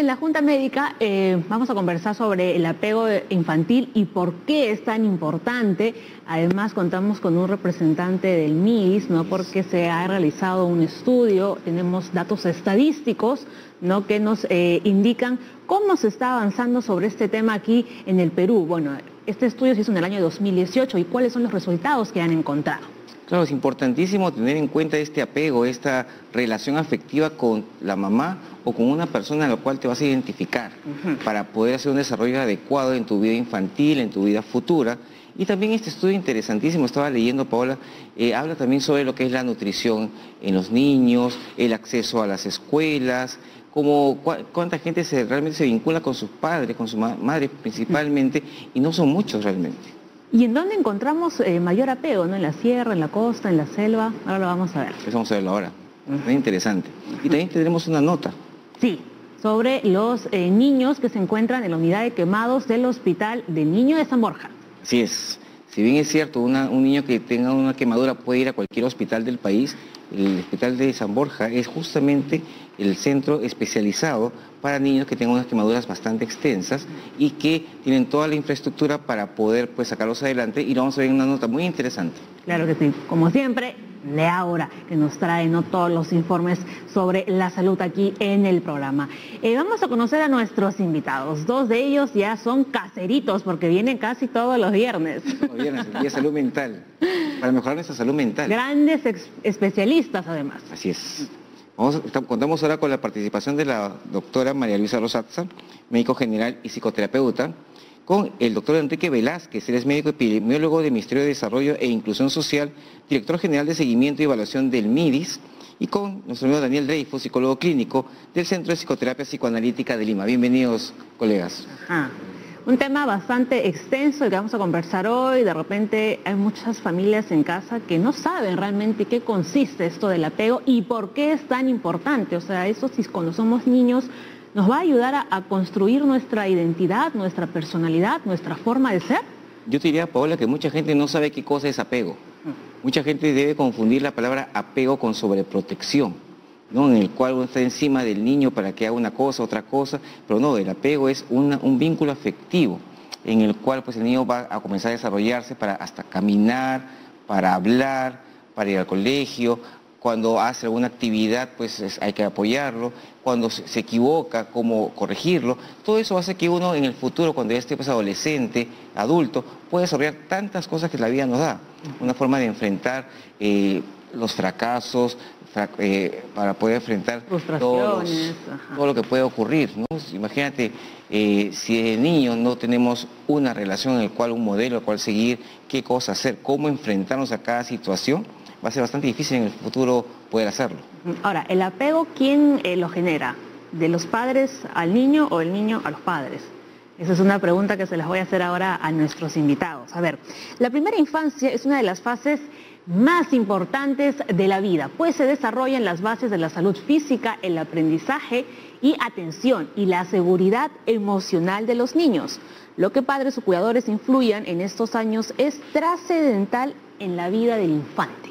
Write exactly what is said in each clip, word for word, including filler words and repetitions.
en la Junta Médica eh, vamos a conversar sobre el apego infantil y por qué es tan importante. Además contamos con un representante del M I D I S, ¿no? Porque se ha realizado un estudio, tenemos datos estadísticos, ¿no? Que nos eh, indican cómo se está avanzando sobre este tema aquí en el Perú. Bueno, este estudio se hizo en el año dos mil dieciocho y cuáles son los resultados que han encontrado. Claro, es importantísimo tener en cuenta este apego, esta relación afectiva con la mamá o con una persona a la cual te vas a identificar uh-huh. para poder hacer un desarrollo adecuado en tu vida infantil, en tu vida futura. Y también este estudio interesantísimo, estaba leyendo, Paola, eh, habla también sobre lo que es la nutrición en los niños, el acceso a las escuelas, como cu cuánta gente se, realmente se vincula con sus padres, con su ma madre principalmente, uh-huh. y no son muchos realmente. ¿Y en dónde encontramos eh, mayor apego? ¿No? ¿En la sierra, en la costa, en la selva? Ahora lo vamos a ver. Eso vamos a verlo ahora. Uh-huh. Es interesante. Y también tendremos una nota. Sí, sobre los eh, niños que se encuentran en la unidad de quemados del Hospital de Niños de San Borja. Así es. Si bien es cierto, una, un niño que tenga una quemadura puede ir a cualquier hospital del país, el Hospital de San Borja es justamente el centro especializado para niños que tengan unas quemaduras bastante extensas y que tienen toda la infraestructura para poder pues, sacarlos adelante, y lo vamos a ver en una nota muy interesante. Claro que sí. Como siempre, Laura, que nos trae ¿no? todos los informes sobre la salud aquí en el programa. Eh, vamos a conocer a nuestros invitados. Dos de ellos ya son caseritos porque vienen casi todos los viernes. Los viernes, el día de salud mental, para mejorar nuestra salud mental. Grandes especialistas además. Así es. Vamos, contamos ahora con la participación de la doctora María Luisa Rosazza, médico general y psicoterapeuta, con el doctor Enrique Velázquez, él es médico epidemiólogo del Ministerio de Desarrollo e Inclusión Social, director general de Seguimiento y Evaluación del M I D I S, y con nuestro amigo Daniel Dreyfus, psicólogo clínico del Centro de Psicoterapia Psicoanalítica de Lima. Bienvenidos, colegas. Ajá. Un tema bastante extenso el que vamos a conversar hoy. De repente hay muchas familias en casa que no saben realmente qué consiste esto del apego y por qué es tan importante. O sea, eso si cuando somos niños nos va a ayudar a, a construir nuestra identidad, nuestra personalidad, nuestra forma de ser. Yo te diría, Paola, que mucha gente no sabe qué cosa es apego. Mucha gente debe confundir la palabra apego con sobreprotección, ¿no? En el cual uno está encima del niño para que haga una cosa, otra cosa, pero no, el apego es una, un vínculo afectivo en el cual pues, el niño va a comenzar a desarrollarse para hasta caminar, para hablar, para ir al colegio. Cuando hace alguna actividad, pues es, hay que apoyarlo. Cuando se, se equivoca, cómo corregirlo. Todo eso hace que uno en el futuro, cuando ya esté pues, adolescente, adulto, pueda desarrollar tantas cosas que la vida nos da. Una forma de enfrentar eh, los fracasos, fra eh, para poder enfrentar todos los, todo lo que puede ocurrir, ¿no? Imagínate, eh, si de niño no tenemos una relación en la cual un modelo al cual seguir, qué cosa hacer, cómo enfrentarnos a cada situación, va a ser bastante difícil en el futuro poder hacerlo. Ahora, ¿el apego quién eh, lo genera? ¿De los padres al niño o el niño a los padres? Esa es una pregunta que se las voy a hacer ahora a nuestros invitados. A ver, la primera infancia es una de las fases más importantes de la vida, pues se desarrollan las bases de la salud física, el aprendizaje y atención y la seguridad emocional de los niños. Lo que padres o cuidadores influyan en estos años es trascendental en la vida del infante.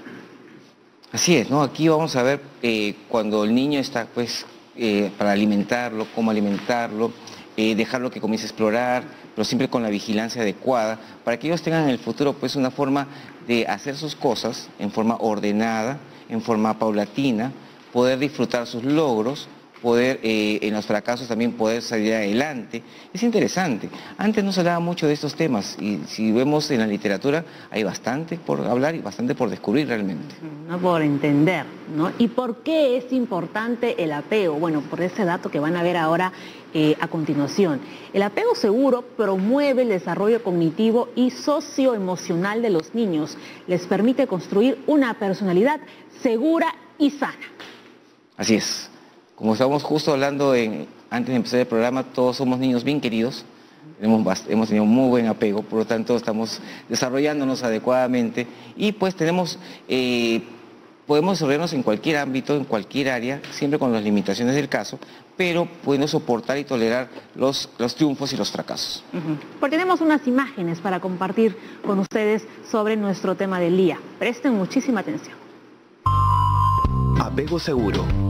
Así es, ¿no? Aquí vamos a ver eh, cuando el niño está, pues, eh, para alimentarlo, cómo alimentarlo, eh, dejarlo que comience a explorar, pero siempre con la vigilancia adecuada, para que ellos tengan en el futuro, pues, una forma de hacer sus cosas en forma ordenada, en forma paulatina, poder disfrutar sus logros, poder, eh, en los fracasos también poder salir adelante. Es interesante. Antes no se hablaba mucho de estos temas y si vemos en la literatura hay bastante por hablar y bastante por descubrir realmente. No por entender, ¿no? ¿Y por qué es importante el apego? Bueno, por ese dato que van a ver ahora eh, a continuación. El apego seguro promueve el desarrollo cognitivo y socioemocional de los niños. Les permite construir una personalidad segura y sana. Así es. Como estábamos justo hablando en, antes de empezar el programa, todos somos niños bien queridos, hemos, hemos tenido muy buen apego, por lo tanto estamos desarrollándonos adecuadamente y pues tenemos, eh, podemos desarrollarnos en cualquier ámbito, en cualquier área, siempre con las limitaciones del caso, pero pudiendo soportar y tolerar los, los triunfos y los fracasos. Uh-huh. Porque tenemos unas imágenes para compartir con ustedes sobre nuestro tema del día. Presten muchísima atención. Apego seguro.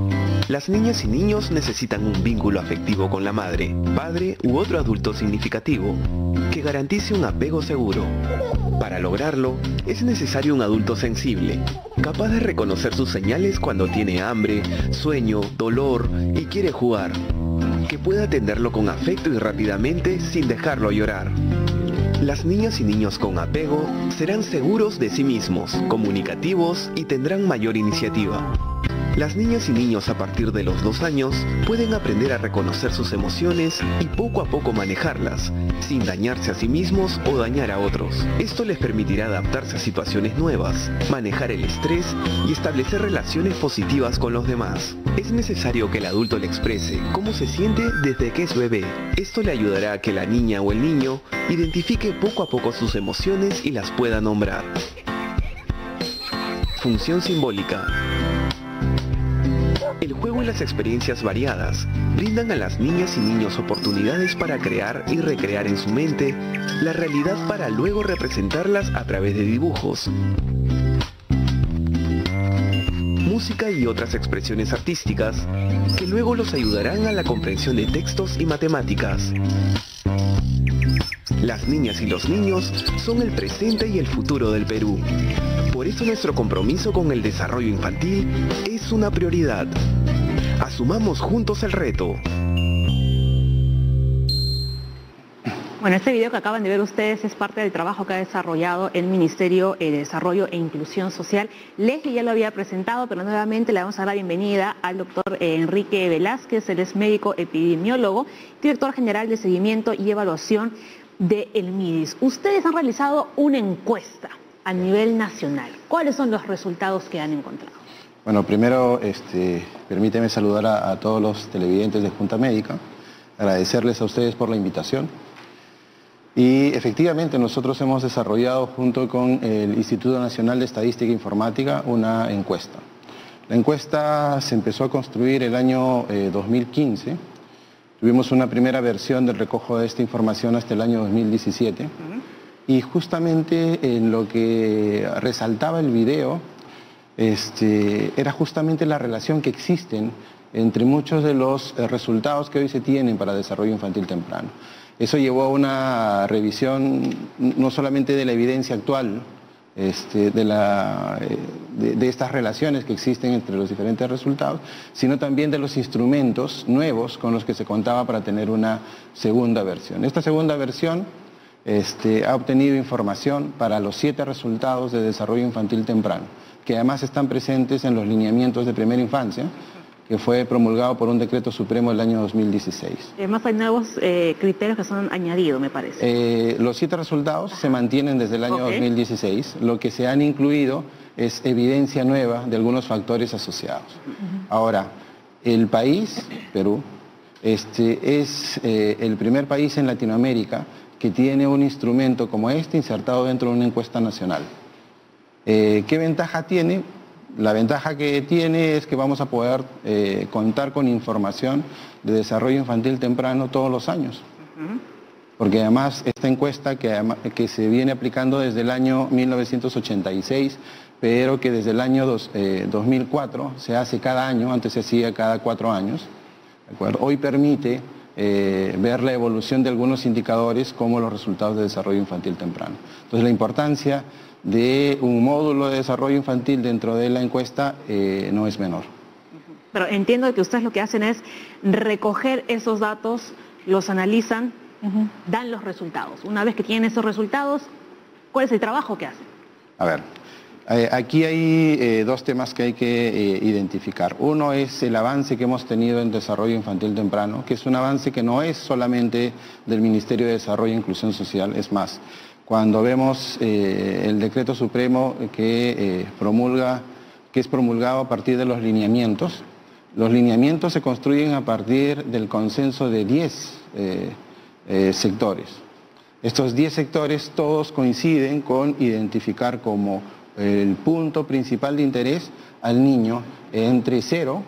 Las niñas y niños necesitan un vínculo afectivo con la madre, padre u otro adulto significativo que garantice un apego seguro. Para lograrlo, es necesario un adulto sensible, capaz de reconocer sus señales cuando tiene hambre, sueño, dolor y quiere jugar, que pueda atenderlo con afecto y rápidamente sin dejarlo llorar. Las niñas y niños con apego serán seguros de sí mismos, comunicativos y tendrán mayor iniciativa. Las niñas y niños a partir de los dos años pueden aprender a reconocer sus emociones y poco a poco manejarlas, sin dañarse a sí mismos o dañar a otros. Esto les permitirá adaptarse a situaciones nuevas, manejar el estrés y establecer relaciones positivas con los demás. Es necesario que el adulto le exprese cómo se siente desde que es bebé. Esto le ayudará a que la niña o el niño identifique poco a poco sus emociones y las pueda nombrar. Función simbólica. El juego y las experiencias variadas brindan a las niñas y niños oportunidades para crear y recrear en su mente la realidad para luego representarlas a través de dibujos, música y otras expresiones artísticas que luego los ayudarán a la comprensión de textos y matemáticas. Las niñas y los niños son el presente y el futuro del Perú. Por eso nuestro compromiso con el desarrollo infantil es una prioridad. Asumamos juntos el reto. Bueno, este video que acaban de ver ustedes es parte del trabajo que ha desarrollado el Ministerio de Desarrollo e Inclusión Social. Leslie ya lo había presentado, pero nuevamente le vamos a dar la bienvenida al doctor Enrique Velázquez. Él es médico epidemiólogo, director general de seguimiento y evaluación del MIDIS. Ustedes han realizado una encuesta a nivel nacional. ¿Cuáles son los resultados que han encontrado? Bueno, primero, este, permíteme saludar a, a todos los televidentes de Junta Médica, agradecerles a ustedes por la invitación. Y efectivamente nosotros hemos desarrollado junto con el Instituto Nacional de Estadística e Informática una encuesta. La encuesta se empezó a construir el año eh, dos mil quince. Tuvimos una primera versión del recojo de esta información hasta el año dos mil diecisiete. Uh-huh. Y justamente en lo que resaltaba el video este, era justamente la relación que existen entre muchos de los eh, resultados que hoy se tienen para desarrollo infantil temprano. Eso llevó a una revisión no solamente de la evidencia actual, este, de, la, de, de estas relaciones que existen entre los diferentes resultados, sino también de los instrumentos nuevos con los que se contaba para tener una segunda versión. Esta segunda versión este, ha obtenido información para los siete resultados de desarrollo infantil temprano, que además están presentes en los lineamientos de primera infancia, que fue promulgado por un decreto supremo el año dos mil dieciséis. Además hay nuevos eh, criterios que son añadidos, me parece. Eh, los siete resultados Ajá. se mantienen desde el año okay. dos mil dieciséis. Lo que se han incluido es evidencia nueva de algunos factores asociados. Uh-huh. Ahora, el país, Perú, este, es eh, el primer país en Latinoamérica que tiene un instrumento como este insertado dentro de una encuesta nacional. Eh, ¿Qué ventaja tiene? La ventaja que tiene es que vamos a poder eh, contar con información de desarrollo infantil temprano todos los años. Uh-huh. Porque además esta encuesta que, que se viene aplicando desde el año mil novecientos ochenta y seis, pero que desde el año dos, eh, dos mil cuatro se hace cada año, antes se hacía cada cuatro años, ¿de acuerdo? Hoy permite eh, ver la evolución de algunos indicadores como los resultados de desarrollo infantil temprano. Entonces la importancia de un módulo de desarrollo infantil dentro de la encuesta eh, no es menor. Pero entiendo que ustedes lo que hacen es recoger esos datos, los analizan, uh-huh. dan los resultados. Una vez que tienen esos resultados, ¿cuál es el trabajo que hacen? A ver, eh, aquí hay eh, dos temas que hay que eh, identificar. Uno es el avance que hemos tenido en desarrollo infantil temprano, que es un avance que no es solamente del Ministerio de Desarrollo e Inclusión Social, es más. Cuando vemos eh, el decreto supremo que, eh, promulga, que es promulgado a partir de los lineamientos, los lineamientos se construyen a partir del consenso de diez eh, eh, sectores. Estos diez sectores todos coinciden con identificar como el punto principal de interés al niño entre cero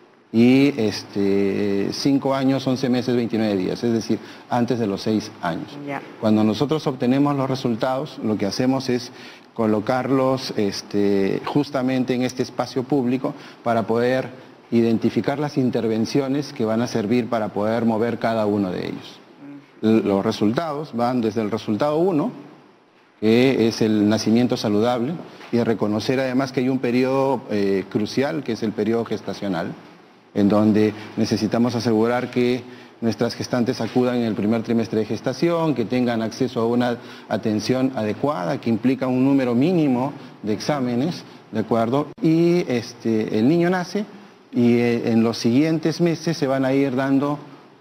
y este, cinco años, once meses, veintinueve días, es decir, antes de los seis años. Yeah. Cuando nosotros obtenemos los resultados, lo que hacemos es colocarlos este, justamente en este espacio público para poder identificar las intervenciones que van a servir para poder mover cada uno de ellos. Los resultados van desde el resultado uno, que es el nacimiento saludable, y reconocer además que hay un periodo eh, crucial, que es el periodo gestacional, en donde necesitamos asegurar que nuestras gestantes acudan en el primer trimestre de gestación, que tengan acceso a una atención adecuada, que implica un número mínimo de exámenes, ¿de acuerdo? Y este, el niño nace y eh, en los siguientes meses se van a ir dando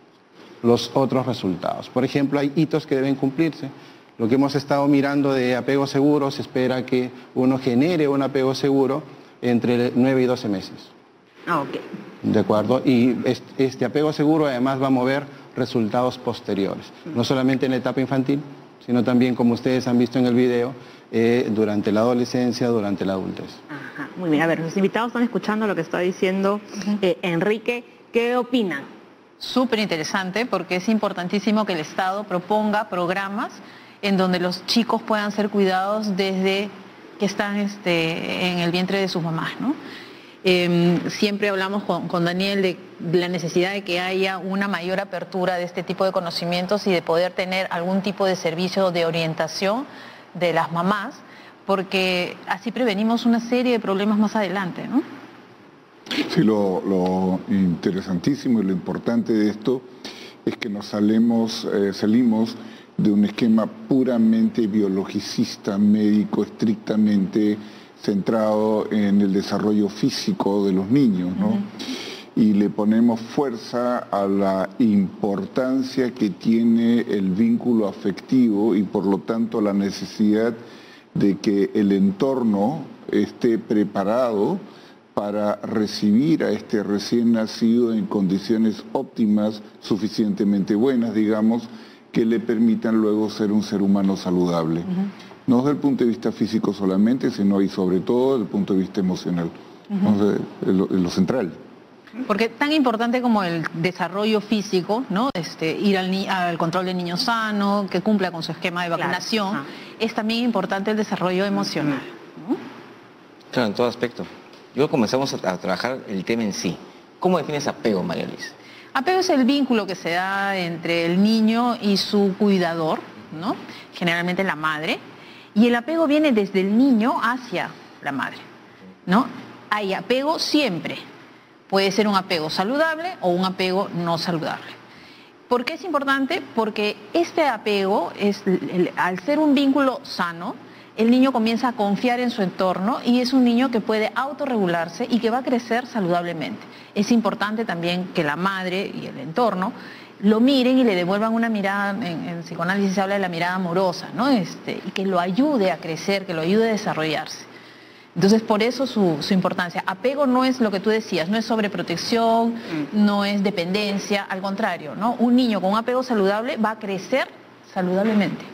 los otros resultados. Por ejemplo, hay hitos que deben cumplirse. Lo que hemos estado mirando de apego seguro, se espera que uno genere un apego seguro entre nueve y doce meses. Ah, ok. ¿De acuerdo? Y este apego seguro además va a mover resultados posteriores, no solamente en la etapa infantil, sino también, como ustedes han visto en el video, eh, durante la adolescencia, durante la adultez. Ajá, muy bien. A ver, los invitados están escuchando lo que está diciendo eh, Enrique. ¿Qué opinan? Súper interesante, porque es importantísimo que el Estado proponga programas en donde los chicos puedan ser cuidados desde que están este, en el vientre de sus mamás, ¿no? Eh, siempre hablamos con, con Daniel de, de la necesidad de que haya una mayor apertura de este tipo de conocimientos y de poder tener algún tipo de servicio de orientación de las mamás, porque así prevenimos una serie de problemas más adelante, ¿no? Sí, lo, lo interesantísimo y lo importante de esto es que nos salemos, eh, salimos de un esquema puramente biologicista, médico, estrictamente centrado en el desarrollo físico de los niños, ¿no? Uh-huh. Y le ponemos fuerza a la importancia que tiene el vínculo afectivo y por lo tanto la necesidad de que el entorno esté preparado para recibir a este recién nacido en condiciones óptimas, suficientemente buenas, digamos, que le permitan luego ser un ser humano saludable. Uh-huh. No desde el punto de vista físico solamente, sino y sobre todo desde el punto de vista emocional. Uh-huh. Entonces, es lo, es lo central. Porque tan importante como el desarrollo físico, ¿no? Este, ir al, al control del niño sano, que cumpla con su esquema de vacunación, claro. uh-huh. es también importante el desarrollo emocional, ¿no? Claro, en todo aspecto. Luego comenzamos a, a trabajar el tema en sí. ¿Cómo defines apego, María Luisa? Apego es el vínculo que se da entre el niño y su cuidador, ¿no? Generalmente la madre. Y el apego viene desde el niño hacia la madre, ¿no? Hay apego siempre. Puede ser un apego saludable o un apego no saludable. ¿Por qué es importante? Porque este apego, es, el, al ser un vínculo sano, el niño comienza a confiar en su entorno y es un niño que puede autorregularse y que va a crecer saludablemente. Es importante también que la madre y el entorno lo miren y le devuelvan una mirada, en, en psicoanálisis se habla de la mirada amorosa, ¿no? Este, y que lo ayude a crecer, que lo ayude a desarrollarse. Entonces, por eso su, su importancia. Apego no es lo que tú decías, no es sobreprotección, mm. no es dependencia, al contrario, ¿no? Un niño con un apego saludable va a crecer saludablemente.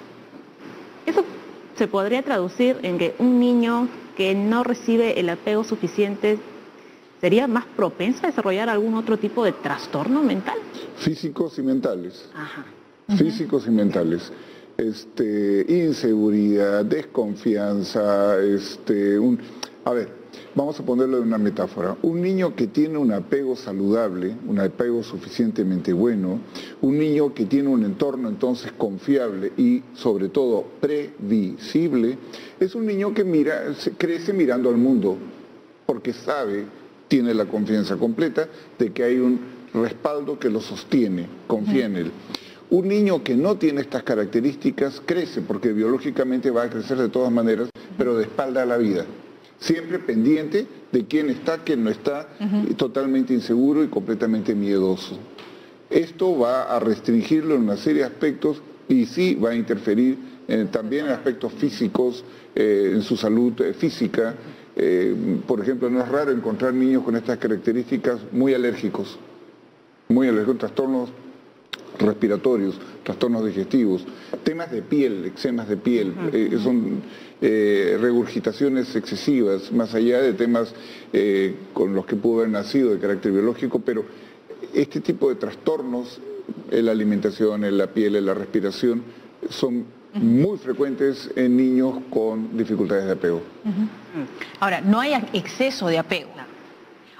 Eso se podría traducir en que un niño que no recibe el apego suficiente ¿sería más propenso a desarrollar algún otro tipo de trastorno mental? Físicos y mentales. Ajá. Físicos y mentales. Este, inseguridad, desconfianza, este, un, a ver, vamos a ponerlo en una metáfora. Un niño que tiene un apego saludable, un apego suficientemente bueno, un niño que tiene un entorno entonces confiable y sobre todo previsible, es un niño que mira, crece mirando al mundo, porque sabe, tiene la confianza completa de que hay un respaldo que lo sostiene, confía en él. Un niño que no tiene estas características crece, porque biológicamente va a crecer de todas maneras, pero de espalda a la vida. Siempre pendiente de quién está, quién no está, uh-huh. totalmente inseguro y completamente miedoso. Esto va a restringirlo en una serie de aspectos y sí va a interferir eh, también en aspectos físicos, eh, en su salud eh, física. Eh, por ejemplo, no es raro encontrar niños con estas características muy alérgicos, muy alérgicos, trastornos respiratorios, trastornos digestivos, temas de piel, eczemas de piel, eh, son eh, regurgitaciones excesivas, más allá de temas eh, con los que pudo haber nacido de carácter biológico, pero este tipo de trastornos en la alimentación, en la piel, en la respiración, son muy frecuentes en niños con dificultades de apego. Uh-huh. Ahora, no hay exceso de apego.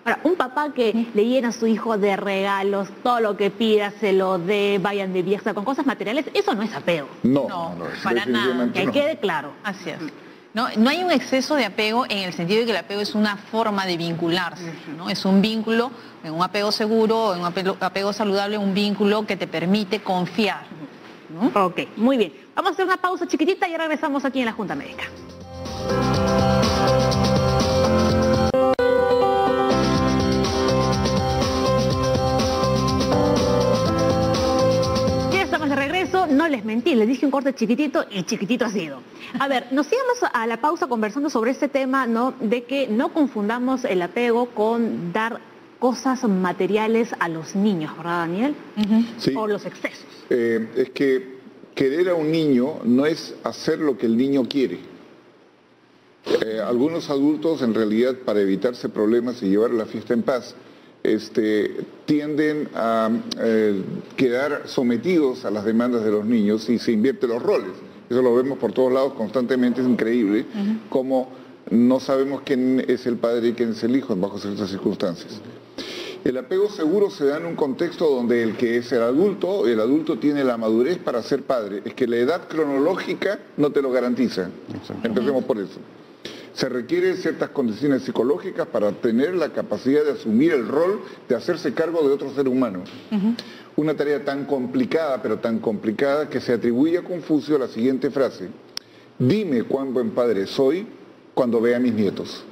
Ahora, un papá que le llena a su hijo de regalos, todo lo que pida, se lo dé, vayan de viaje, con cosas materiales, eso no es apego. No, No, no, para nada. Que no. quede claro. Así es. No, no hay un exceso de apego en el sentido de que el apego es una forma de vincularse, ¿no? Es un vínculo, en un apego seguro, en un apego, apego saludable, un vínculo que te permite confiar, ¿no? Ok, muy bien. Vamos a hacer una pausa chiquitita y ya regresamos aquí en la Junta Médica. No les mentí, les dije un corte chiquitito y chiquitito ha sido. A ver, nos íbamos a la pausa conversando sobre este tema, ¿no? De que no confundamos el apego con dar cosas materiales a los niños, ¿verdad, Daniel? Uh-huh. Sí. O los excesos. Eh, es que querer a un niño no es hacer lo que el niño quiere. Eh, algunos adultos, en realidad, para evitarse problemas y llevar la fiesta en paz, Este, tienden a eh, quedar sometidos a las demandas de los niños y se invierten los roles. Eso lo vemos por todos lados constantemente, es increíble, uh-huh. Como no sabemos quién es el padre y quién es el hijo bajo ciertas circunstancias. El apego seguro se da en un contexto donde el que es el adulto, el adulto tiene la madurez para ser padre. Es que la edad cronológica no te lo garantiza. Empecemos por eso. Se requieren ciertas condiciones psicológicas para tener la capacidad de asumir el rol de hacerse cargo de otro ser humano. Uh-huh. Una tarea tan complicada, pero tan complicada, que se atribuye a Confucio la siguiente frase: dime cuán buen padre soy cuando vea a mis nietos.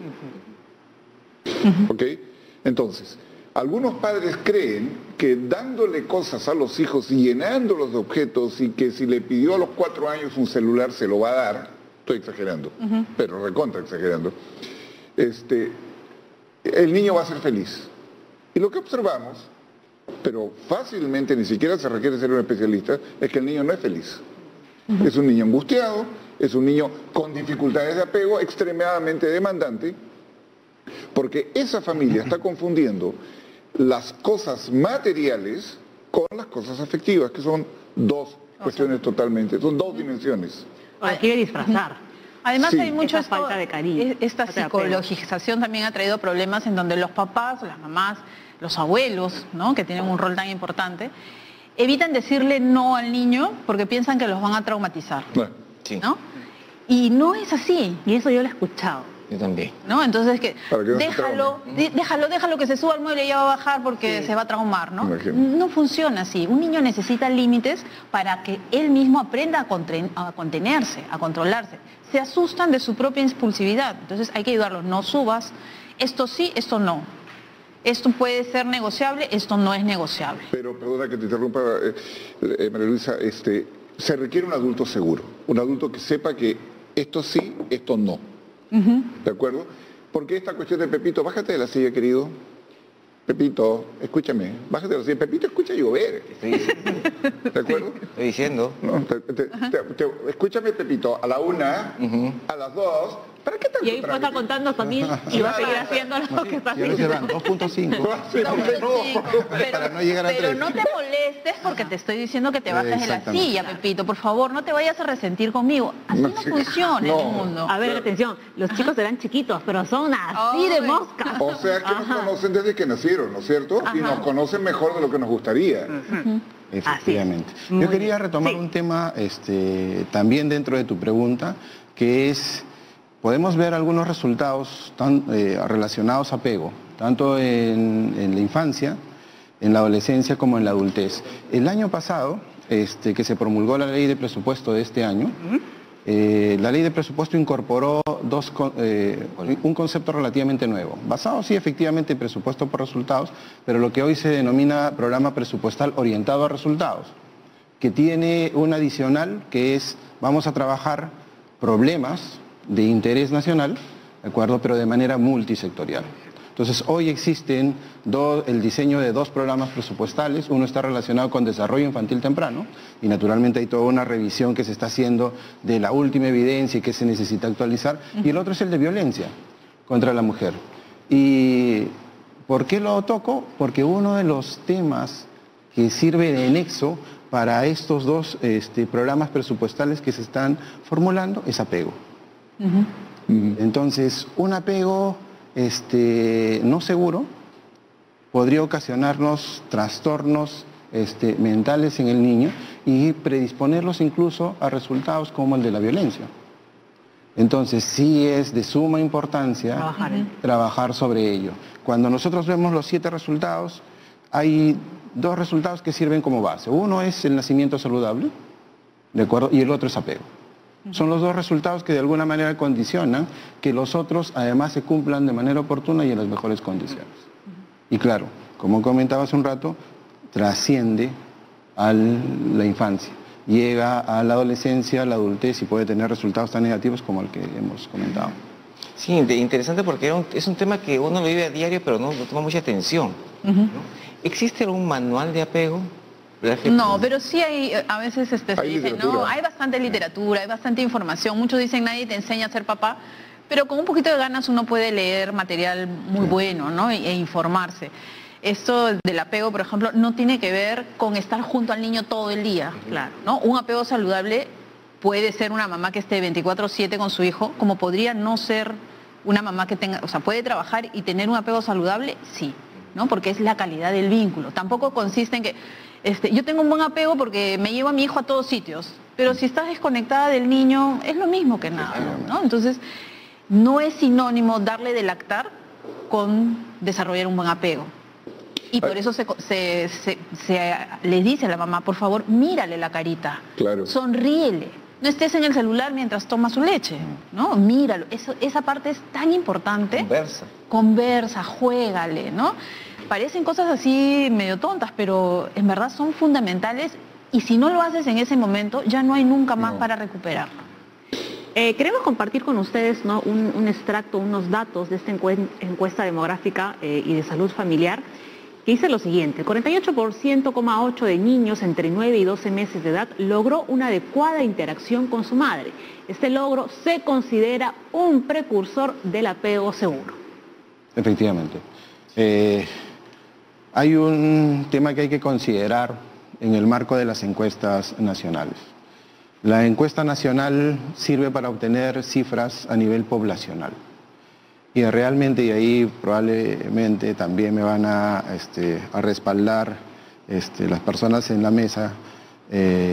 Uh-huh. ¿Ok? Entonces, algunos padres creen que dándole cosas a los hijos y llenándolos de objetos, y que si le pidió a los cuatro años un celular se lo va a dar. Estoy exagerando, uh-huh. Pero recontra exagerando. Este, el niño va a ser feliz. Y lo que observamos, pero fácilmente ni siquiera se requiere ser un especialista, es que el niño no es feliz. Uh-huh. Es un niño angustiado, es un niño con dificultades de apego, extremadamente demandante, porque esa familia está confundiendo las cosas materiales con las cosas afectivas, que son dos cuestiones totalmente, son dos dimensiones. O quiere disfrazar. Además, sí, hay mucho esta falta de cariño. Esta psicologización también ha traído problemas en donde los papás, las mamás, los abuelos, ¿no?, que tienen un rol tan importante, evitan decirle no al niño porque piensan que los van a traumatizar. Bueno, sí. ¿No? Y no es así. Y eso yo lo he escuchado. Yo también. ¿No? Entonces, que que no déjalo, déjalo, déjalo que se suba al mueble y ya va a bajar porque sí. se va a traumar, ¿no? No funciona así. Un niño necesita límites para que él mismo aprenda a, conten a contenerse, a controlarse. Se asustan de su propia impulsividad. Entonces hay que ayudarlos. No subas. Esto sí, esto no. Esto puede ser negociable, esto no es negociable. Pero, perdona que te interrumpa, eh, eh, María Luisa, este, se requiere un adulto seguro. Un adulto que sepa que esto sí, esto no. Uh-huh. ¿De acuerdo? Porque esta cuestión de Pepito, bájate de la silla, querido. Pepito, escúchame, bájate de la silla. Pepito, escucha llover. Sí, sí. ¿De acuerdo? Estoy diciendo. No, te, te, te, te, escúchame, Pepito, a la una, uh-huh. a las dos. ¿Para qué tanto Y ahí está contando también y va a seguir haciendo lo que está haciendo. dos punto cinco. Para no llegar a tres. Pero no te molestes porque te estoy diciendo que te bajes de la silla, Pepito. Por favor, no te vayas a resentir conmigo. Así no, no funciona no. el mundo. A ver, atención, los chicos serán chiquitos, pero son así oh, de mosca. O sea que Ajá. nos conocen desde que nacieron, ¿no es cierto? Ajá. Y nos conocen mejor de lo que nos gustaría. Uh-huh. Efectivamente. Yo bien. quería retomar sí. un tema este, también dentro de tu pregunta, que es... Podemos ver algunos resultados tan, eh, relacionados a apego, tanto en, en la infancia, en la adolescencia como en la adultez. El año pasado, este, que se promulgó la ley de presupuesto de este año, uh-huh. eh, la ley de presupuesto incorporó dos, eh, un concepto relativamente nuevo, basado sí efectivamente en presupuesto por resultados, pero lo que hoy se denomina programa presupuestal orientado a resultados, que tiene un adicional que es, vamos a trabajar problemas de interés nacional, ¿de acuerdo?, pero de manera multisectorial. Entonces, hoy existen do, el diseño de dos programas presupuestales. Uno está relacionado con desarrollo infantil temprano y naturalmente hay toda una revisión que se está haciendo de la última evidencia y que se necesita actualizar. Uh-huh. Y el otro es el de violencia contra la mujer. ¿Y por qué lo toco? Porque uno de los temas que sirve de nexo para estos dos este, programas presupuestales que se están formulando es apego. Uh-huh. Entonces, un apego este, no seguro podría ocasionarnos trastornos este, mentales en el niño y predisponerlos incluso a resultados como el de la violencia. Entonces sí es de suma importancia trabajar, uh-huh. trabajar sobre ello. Cuando nosotros vemos los siete resultados, hay dos resultados que sirven como base. Uno es el nacimiento saludable, ¿de acuerdo? Y el otro es apego. Son los dos resultados que de alguna manera condicionan que los otros además se cumplan de manera oportuna y en las mejores condiciones. Y claro, como comentaba hace un rato, trasciende a la infancia, llega a la adolescencia, a la adultez y puede tener resultados tan negativos como el que hemos comentado. Sí, interesante porque es un tema que uno lo vive a diario pero no, no toma mucha atención. Uh-huh. ¿No? ¿Existe algún manual de apego? No, pero sí hay, a veces este, se dice, no, hay bastante literatura, hay bastante información, muchos dicen nadie te enseña a ser papá, pero con un poquito de ganas uno puede leer material muy bueno, ¿no? E, e informarse. Esto del apego, por ejemplo, no tiene que ver con estar junto al niño todo el día, claro, ¿no? Un apego saludable puede ser una mamá que esté veinticuatro siete con su hijo, como podría no ser una mamá que tenga, o sea, puede trabajar y tener un apego saludable, sí, ¿no? Porque es la calidad del vínculo. Tampoco consiste en que Este, yo tengo un buen apego porque me llevo a mi hijo a todos sitios, pero si estás desconectada del niño es lo mismo que nada, ¿no? Entonces, no es sinónimo darle de lactar con desarrollar un buen apego. Y por eso se, se, se, se le dice a la mamá, por favor, mírale la carita, claro. sonríele, no estés en el celular mientras toma su leche, ¿no? Míralo, eso, esa parte es tan importante. Conversa. Conversa, juégale, ¿no? Parecen cosas así medio tontas, pero en verdad son fundamentales y si no lo haces en ese momento, ya no hay nunca más no. para recuperarlo. Eh, queremos compartir con ustedes, ¿no? un, un extracto, unos datos de esta encuesta demográfica eh, y de salud familiar, que dice lo siguiente: el cuarenta y ocho coma ocho por ciento de niños entre nueve y doce meses de edad logró una adecuada interacción con su madre. Este logro se considera un precursor del apego seguro. Efectivamente. Eh... Hay un tema que hay que considerar en el marco de las encuestas nacionales. La encuesta nacional sirve para obtener cifras a nivel poblacional. Y realmente, y ahí probablemente también me van a, este, a respaldar este, las personas en la mesa, eh,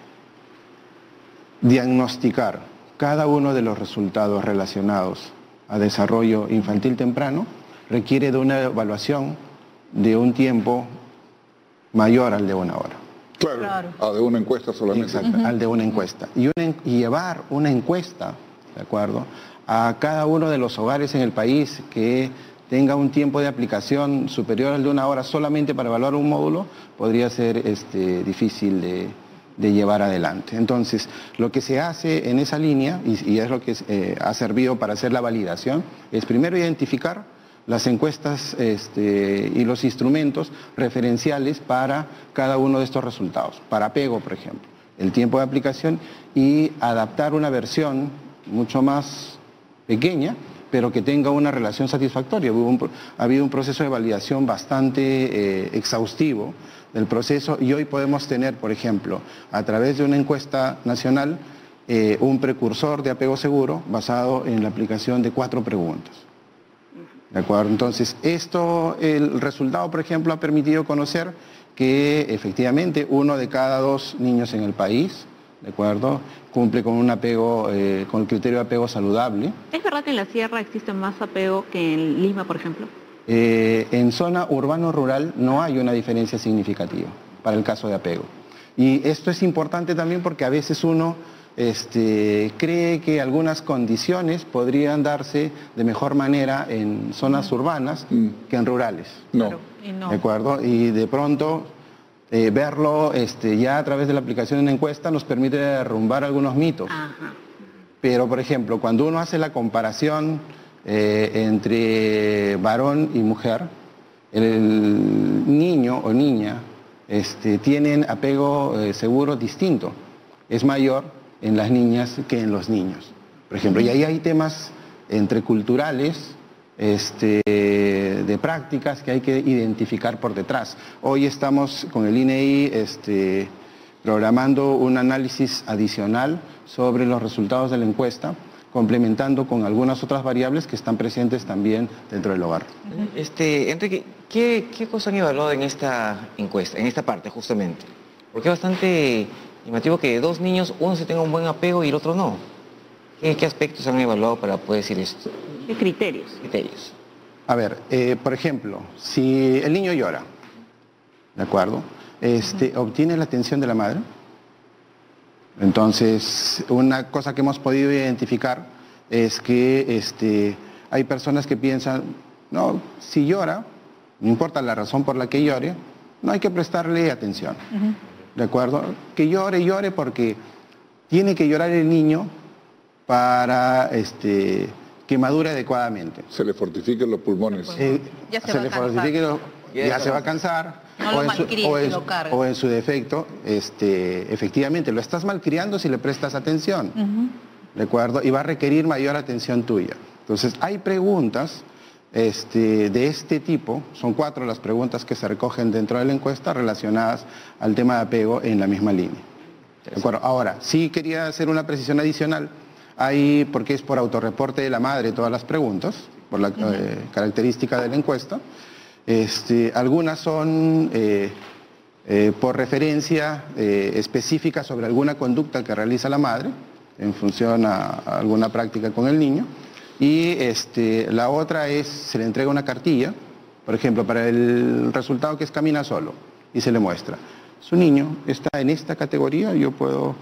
diagnosticar cada uno de los resultados relacionados a desarrollo infantil temprano requiere de una evaluación de un tiempo mayor al de una hora. Claro, claro. Ah, de una encuesta solamente. Exacto, uh-huh. al de una encuesta. Y, una, y llevar una encuesta, ¿de acuerdo?, a cada uno de los hogares en el país que tenga un tiempo de aplicación superior al de una hora solamente para evaluar un módulo, podría ser este, difícil de, de llevar adelante. Entonces, lo que se hace en esa línea, y, y es lo que eh, ha servido para hacer la validación, es primero identificar las encuestas este, y los instrumentos referenciales para cada uno de estos resultados. Para apego, por ejemplo, el tiempo de aplicación y adaptar una versión mucho más pequeña, pero que tenga una relación satisfactoria. Hubo un, ha habido un proceso de validación bastante eh, exhaustivo del proceso y hoy podemos tener, por ejemplo, a través de una encuesta nacional, eh, un precursor de apego seguro basado en la aplicación de cuatro preguntas. ¿De acuerdo? Entonces, esto, el resultado, por ejemplo, ha permitido conocer que efectivamente uno de cada dos niños en el país, ¿de acuerdo?, cumple con un apego, eh, con el criterio de apego saludable. ¿Es verdad que en la sierra existe más apego que en Lima, por ejemplo? Eh, en zona urbano-rural no hay una diferencia significativa para el caso de apego. Y esto es importante también porque a veces uno Este, cree que algunas condiciones podrían darse de mejor manera en zonas urbanas mm. que en rurales. No. Claro, y no. ¿De acuerdo? Y de pronto eh, verlo este, ya a través de la aplicación de una encuesta nos permite derrumbar algunos mitos. Ajá. Pero, por ejemplo, cuando uno hace la comparación eh, entre varón y mujer, el niño o niña este, tienen apego eh, seguro distinto. Es mayor en las niñas que en los niños, por ejemplo. Y ahí hay temas entre culturales, este, de prácticas que hay que identificar por detrás. Hoy estamos con el I N E I este, programando un análisis adicional sobre los resultados de la encuesta complementando con algunas otras variables que están presentes también dentro del hogar. Este, Enrique, ¿qué, qué cosas han evaluado en esta encuesta, en esta parte justamente? Porque es bastante llamativo que dos niños, uno se tenga un buen apego y el otro no. ¿Qué, qué aspectos han evaluado para poder decir esto? ¿Qué criterios? Criterios. A ver, eh, por ejemplo, si el niño llora, ¿de acuerdo? Este, uh-huh. ¿Obtiene la atención de la madre? Entonces, una cosa que hemos podido identificar es que este, hay personas que piensan, no, si llora, no importa la razón por la que llore, no hay que prestarle atención, uh-huh. ¿de acuerdo? Que llore, llore porque tiene que llorar el niño para este, que madure adecuadamente. Se le fortifiquen los pulmones. Eh, ya se, se va le fortifique, ya, ya se va a cansar. No o, lo en su, malcríes, o, en, lo cargas. o en su defecto, este, efectivamente, lo estás malcriando si le prestas atención, uh-huh. ¿de acuerdo? Y va a requerir mayor atención tuya. Entonces, hay preguntas este, de este tipo, son cuatro las preguntas que se recogen dentro de la encuesta relacionadas al tema de apego en la misma línea. ¿De acuerdo? Ahora, sí quería hacer una precisión adicional, hay, porque es por autorreporte de la madre todas las preguntas, por la uh-huh. eh, característica de la encuesta. Este, algunas son eh, eh, por referencia eh, específica sobre alguna conducta que realiza la madre en función a, a alguna práctica con el niño, y este, la otra es, se le entrega una cartilla, por ejemplo, para el resultado que es camina solo, y se le muestra, su niño está en esta categoría, yo puedo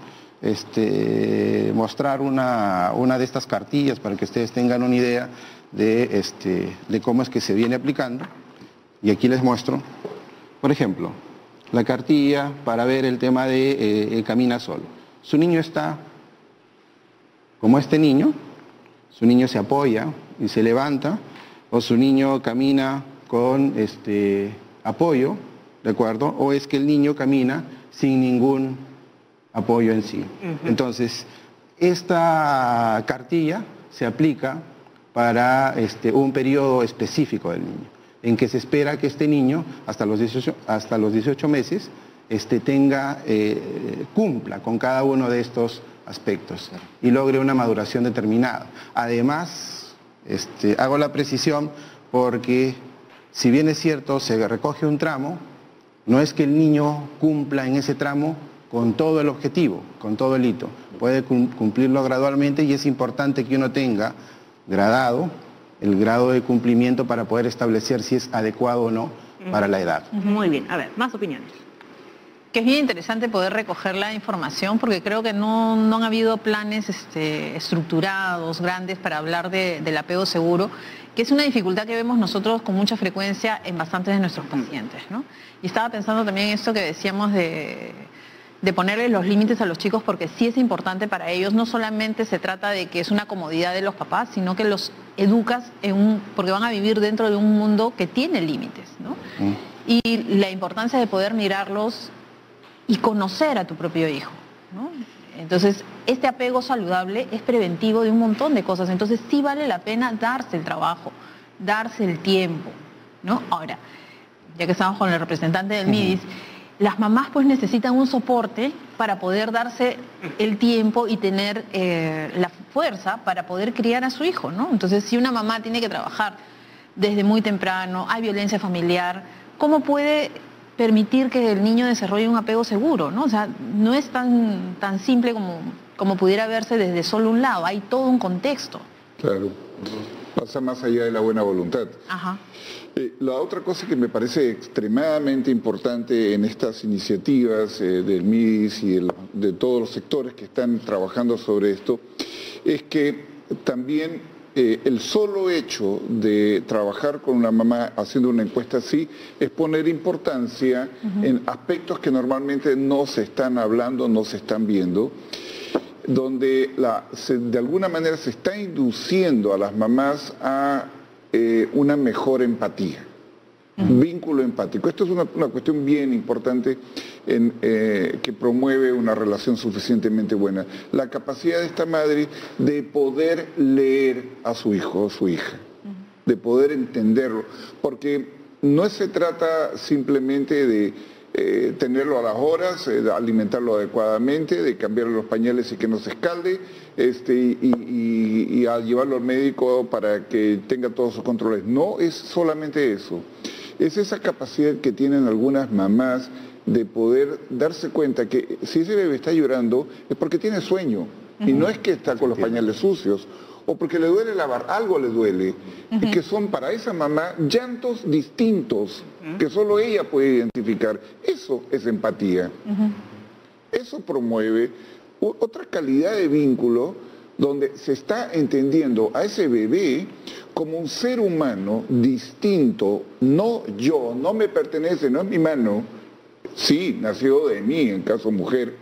este, mostrar una, una de estas cartillas para que ustedes tengan una idea de, este, de cómo es que se viene aplicando. Y aquí les muestro, por ejemplo, la cartilla para ver el tema de eh, camina solo. Su niño está como este niño, su niño se apoya y se levanta, o su niño camina con este, apoyo, ¿de acuerdo? O es que el niño camina sin ningún apoyo en sí. Uh-huh. Entonces, esta cartilla se aplica para este, un periodo específico del niño, en que se espera que este niño, hasta los dieciocho, hasta los dieciocho meses, este, tenga, eh, cumpla con cada uno de estos aspectos y logre una maduración determinada. Además, este, hago la precisión porque, si bien es cierto, se recoge un tramo, no es que el niño cumpla en ese tramo con todo el objetivo, con todo el hito. Puede cumplirlo gradualmente y es importante que uno tenga gradado el grado de cumplimiento para poder establecer si es adecuado o no para la edad. Muy bien, a ver, más opiniones. Que es bien interesante poder recoger la información porque creo que no, no han habido planes este, estructurados, grandes para hablar de, del apego seguro, que es una dificultad que vemos nosotros con mucha frecuencia en bastantes de nuestros pacientes, ¿no? Y estaba pensando también en esto que decíamos de... de ponerles los límites a los chicos porque sí es importante para ellos, no solamente se trata de que es una comodidad de los papás, sino que los educas en un, porque van a vivir dentro de un mundo que tiene límites, ¿no? Mm. Y la importancia de poder mirarlos y conocer a tu propio hijo, ¿no? Entonces, este apego saludable es preventivo de un montón de cosas, entonces sí vale la pena darse el trabajo, darse el tiempo, ¿no? Ahora, ya que estamos con el representante del MIDIS, uh-huh. las mamás pues necesitan un soporte para poder darse el tiempo y tener eh, la fuerza para poder criar a su hijo, ¿no? Entonces, si una mamá tiene que trabajar desde muy temprano, hay violencia familiar, ¿cómo puede permitir que el niño desarrolle un apego seguro, ¿no? O sea, no es tan, tan simple como, como pudiera verse desde solo un lado, hay todo un contexto. Claro, pasa más allá de la buena voluntad. Ajá. Eh, la otra cosa que me parece extremadamente importante en estas iniciativas eh, del MIDIS y el, de todos los sectores que están trabajando sobre esto, es que también eh, el solo hecho de trabajar con una mamá haciendo una encuesta así es poner importancia uh-huh. en aspectos que normalmente no se están hablando, no se están viendo, donde la, se, de alguna manera se está induciendo a las mamás a Eh, una mejor empatía, un vínculo empático. Esto es una, una cuestión bien importante en, eh, que promueve una relación suficientemente buena. La capacidad de esta madre de poder leer a su hijo o su hija, de poder entenderlo, porque no se trata simplemente de eh, tenerlo a las horas, eh, alimentarlo adecuadamente, de cambiarle los pañales y que no se escalde, este, y, y, y a llevarlo al médico para que tenga todos sus controles. No es solamente eso, es esa capacidad que tienen algunas mamás de poder darse cuenta que si ese bebé está llorando es porque tiene sueño, uh-huh. y no es que está con los pañales sucios, o porque le duele lavar, algo le duele, uh-huh. y que son para esa mamá llantos distintos, uh-huh. que solo ella puede identificar. Eso es empatía. Uh-huh. Eso promueve otra calidad de vínculo donde se está entendiendo a ese bebé como un ser humano distinto, no yo, no me pertenece, no es mi mano, sí, nació de mí, en caso mujer,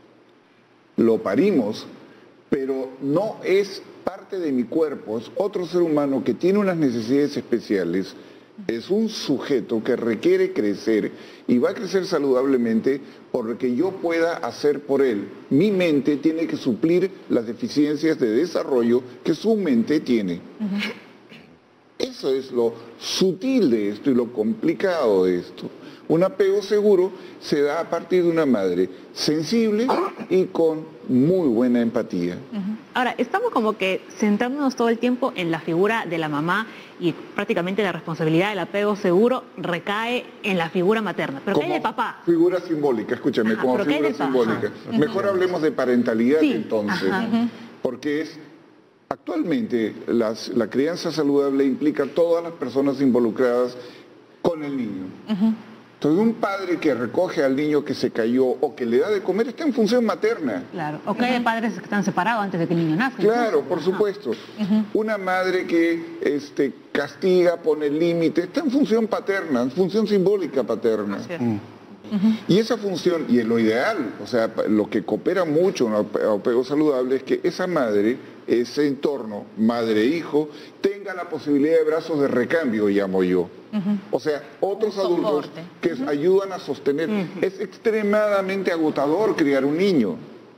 lo parimos, pero no es parte de mi cuerpo, es otro ser humano que tiene unas necesidades especiales, es un sujeto que requiere crecer y va a crecer saludablemente por lo que yo pueda hacer por él. Mi mente tiene que suplir las deficiencias de desarrollo que su mente tiene. Uh-huh. Eso es lo sutil de esto y lo complicado de esto. Un apego seguro se da a partir de una madre sensible y con muy buena empatía. Uh-huh. Ahora, estamos como que centrándonos todo el tiempo en la figura de la mamá y prácticamente la responsabilidad del apego seguro recae en la figura materna. ¿Pero qué hay del papá? Figura simbólica, escúchame, Ajá, como figura simbólica. Uh-huh. Mejor hablemos de parentalidad sí. entonces, uh-huh. porque es... Actualmente las, la crianza saludable implica a todas las personas involucradas con el niño. Uh-huh. Entonces un padre que recoge al niño que se cayó o que le da de comer está en función materna. Claro, o que hay padres que están separados antes de que el niño nazca. Claro, por supuesto. Uh-huh. Una madre que este, castiga, pone límite, está en función paterna, en función simbólica paterna. Uh-huh. Uh-huh. Y esa función, y es lo ideal, o sea, lo que coopera mucho en un apego saludable es que esa madre, ese entorno, madre-hijo, tenga la posibilidad de brazos de recambio, llamo yo. Uh-huh. O sea, otros adultos que uh-huh. ayudan a sostener. Uh-huh. Es extremadamente agotador criar un niño.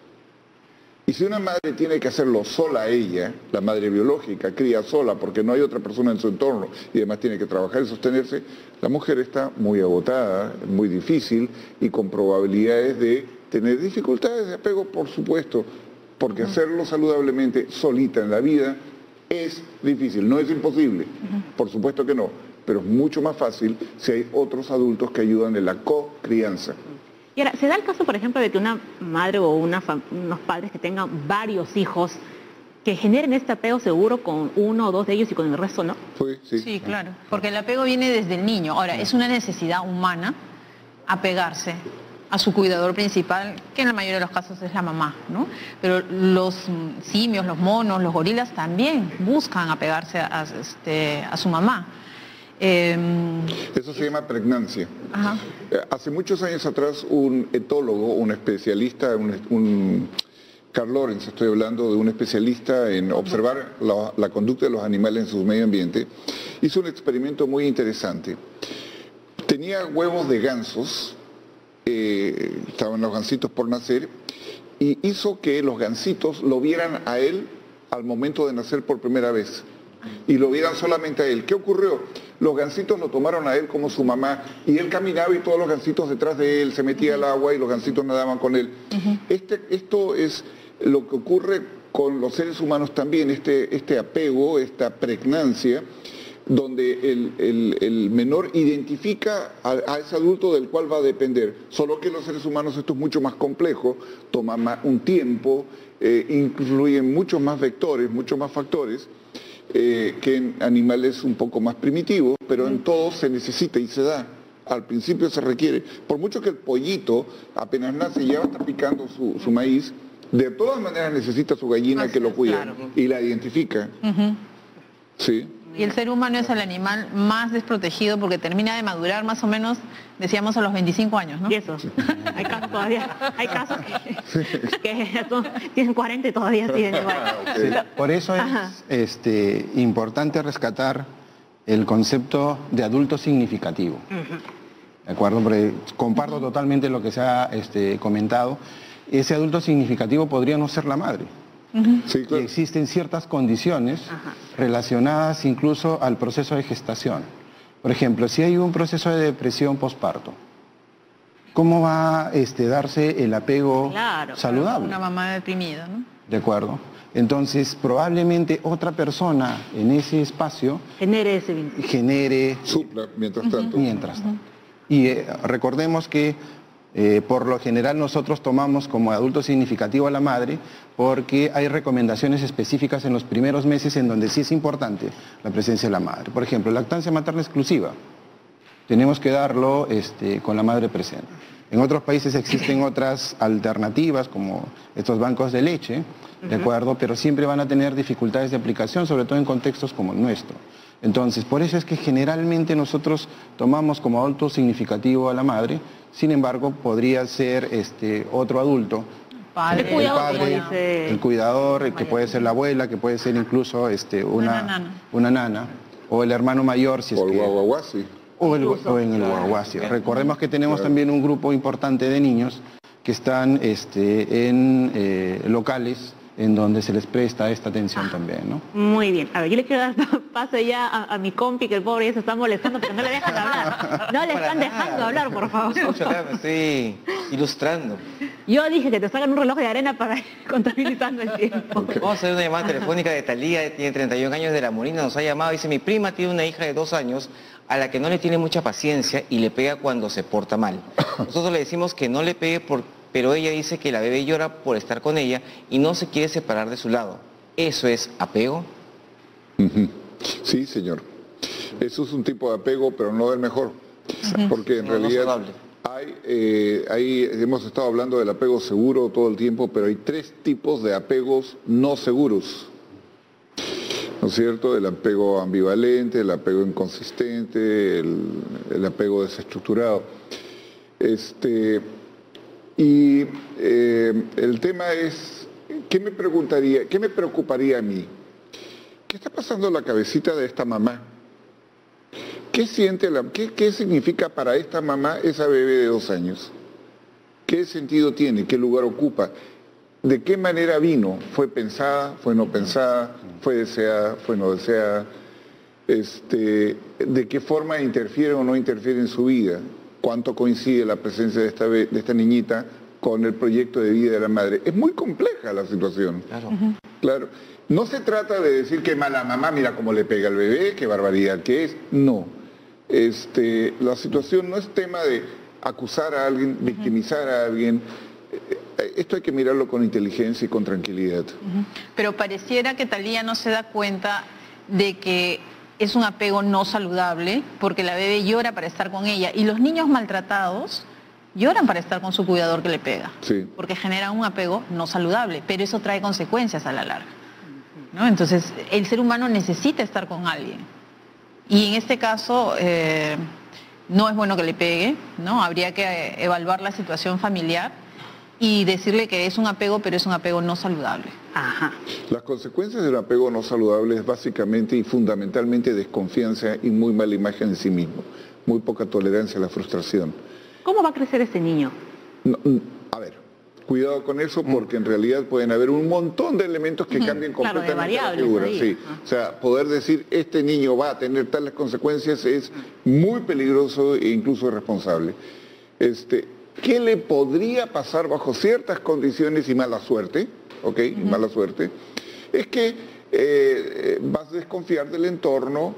Y si una madre tiene que hacerlo sola ella, la madre biológica cría sola porque no hay otra persona en su entorno y además tiene que trabajar y sostenerse, la mujer está muy agotada, muy difícil y con probabilidades de tener dificultades de apego, por supuesto, porque uh-huh. hacerlo saludablemente solita en la vida es difícil, no es imposible, uh-huh. por supuesto que no, pero es mucho más fácil si hay otros adultos que ayudan en la co-crianza. Y ahora, ¿se da el caso, por ejemplo, de que una madre o una unos padres que tengan varios hijos que generen este apego seguro con uno o dos de ellos y con el resto no? Sí, sí. Sí, claro, porque el apego viene desde el niño. Ahora, es una necesidad humana apegarse a su cuidador principal, que en la mayoría de los casos es la mamá, ¿no? Pero los simios, los monos, los gorilas también buscan apegarse a, este, a su mamá. Eh, Eso se llama pregnancia. Ajá. Hace muchos años atrás un etólogo, un especialista, un, un Carl Lorenz, estoy hablando de un especialista en observar la, la conducta de los animales en su medio ambiente, hizo un experimento muy interesante. Tenía huevos de gansos, eh, estaban los gansitos por nacer, y hizo que los gansitos lo vieran a él al momento de nacer por primera vez. Y lo vieran solamente a él. ¿Qué ocurrió? Los gansitos lo tomaron a él como su mamá y él caminaba y todos los gansitos detrás de él, se metía al agua y los gansitos nadaban con él. Uh-huh. Este, esto es lo que ocurre con los seres humanos también, este, este apego, esta pregnancia, donde el, el, el menor identifica a, a ese adulto del cual va a depender. Solo que los seres humanos esto es mucho más complejo, toma más, un tiempo, eh, influyen muchos más vectores, muchos más factores, Eh, que en animales un poco más primitivos, pero en todos se necesita y se da. Al principio se requiere. Por mucho que el pollito apenas nace y ya va a estar picando su, su maíz, de todas maneras necesita su gallina Así que lo cuida claro. y la identifica. Uh-huh. ¿Sí? Y el ser humano es el animal más desprotegido porque termina de madurar más o menos, decíamos, a los veinticinco años, ¿no? Y eso, hay casos todavía, hay casos que, que tienen cuarenta y todavía siguen igual. Sí, por eso es este, importante rescatar el concepto de adulto significativo. Uh-huh. ¿De acuerdo? Porque comparto uh-huh. totalmente lo que se ha este, comentado. Ese adulto significativo podría no ser la madre. Uh-huh. Sí, claro. Y existen ciertas condiciones Ajá. relacionadas incluso al proceso de gestación. Por ejemplo, si hay un proceso de depresión posparto, ¿cómo va a este, darse el apego Claro, saludable? Una mamá deprimida, ¿no? ¿De acuerdo? Entonces, probablemente otra persona en ese espacio Genere ese vínculo. genere Supla, mientras tanto. mientras tanto. Y eh, recordemos que eh, por lo general nosotros tomamos como adulto significativo a la madre porque hay recomendaciones específicas en los primeros meses en donde sí es importante la presencia de la madre. Por ejemplo, lactancia materna exclusiva. Tenemos que darlo este, con la madre presente. En otros países existen otras alternativas como estos bancos de leche, ¿de acuerdo? Pero siempre van a tener dificultades de aplicación, sobre todo en contextos como el nuestro. Entonces, por eso es que generalmente nosotros tomamos como adulto significativo a la madre, sin embargo, podría ser este, otro adulto, Padre. El cuidador, padre, como dice el cuidador, que puede ser la abuela, que puede ser incluso este, una, Una nana. una nana, o el hermano mayor, si es O el que... guaguaguasi. O, el, o en el guaguacio. Recordemos que tenemos también un grupo importante de niños que están este, en eh, locales en donde se les presta esta atención también, ¿no? Muy bien. A ver, yo le quiero dar paso ya a, a mi compi, que el pobre ya se está molestando porque no le dejan hablar. No le están dejando hablar, por favor. Escucha, me estoy ilustrando. Yo dije que te sacan un reloj de arena para ir contabilizando el tiempo. Vamos a hacer una llamada telefónica de Talía, tiene treinta y un años, de La Molina, nos ha llamado, dice, mi prima tiene una hija de dos años a la que no le tiene mucha paciencia y le pega cuando se porta mal. Nosotros le decimos que no le pegue, por, pero ella dice que la bebé llora por estar con ella y no se quiere separar de su lado. ¿Eso es apego? Ujú. Sí, señor. Eso es un tipo de apego, pero no del mejor. Porque en No, no realidad saludable. hay, eh, hay, hemos estado hablando del apego seguro todo el tiempo, pero hay tres tipos de apegos no seguros. ¿No es cierto? El apego ambivalente, el apego inconsistente, el, el apego desestructurado. Este, y eh, el tema es, ¿qué me preguntaría, qué me preocuparía a mí? ¿Qué está pasando en la cabecita de esta mamá? ¿Qué siente la, qué, qué significa para esta mamá esa bebé de dos años? ¿Qué sentido tiene? ¿Qué lugar ocupa? ¿De qué manera vino? ¿Fue pensada? ¿Fue no pensada? ¿Fue deseada? ¿Fue no deseada? Este, ¿de qué forma interfiere o no interfiere en su vida? ¿Cuánto coincide la presencia de esta, de esta niñita con el proyecto de vida de la madre? Es muy compleja la situación. Claro. Claro. No se trata de decir que mala mamá, mira cómo le pega al bebé, qué barbaridad que es. No. Este, la situación no es tema de acusar a alguien, victimizar a alguien. Esto hay que mirarlo con inteligencia y con tranquilidad. Pero pareciera que Talía no se da cuenta de que es un apego no saludable porque la bebé llora para estar con ella y los niños maltratados lloran para estar con su cuidador que le pega, Sí. porque generan un apego no saludable, pero eso trae consecuencias a la larga, ¿no? Entonces el ser humano necesita estar con alguien y en este caso eh, no es bueno que le pegue, ¿no? Habría que eh, evaluar la situación familiar y decirle que es un apego, pero es un apego no saludable. Ajá. Las consecuencias de un apego no saludable es básicamente y fundamentalmente desconfianza y muy mala imagen de sí mismo, muy poca tolerancia a la frustración. ¿Cómo va a crecer ese niño? No, a ver, cuidado con eso porque en realidad pueden haber un montón de elementos que cambien Claro, de completamente la variables figura. ahí. Sí. Ajá. O sea, poder decir este niño va a tener tales consecuencias es muy peligroso e incluso irresponsable. Este, ¿qué le podría pasar bajo ciertas condiciones y mala suerte? ¿Ok? Y mala suerte. Es que eh, vas a desconfiar del entorno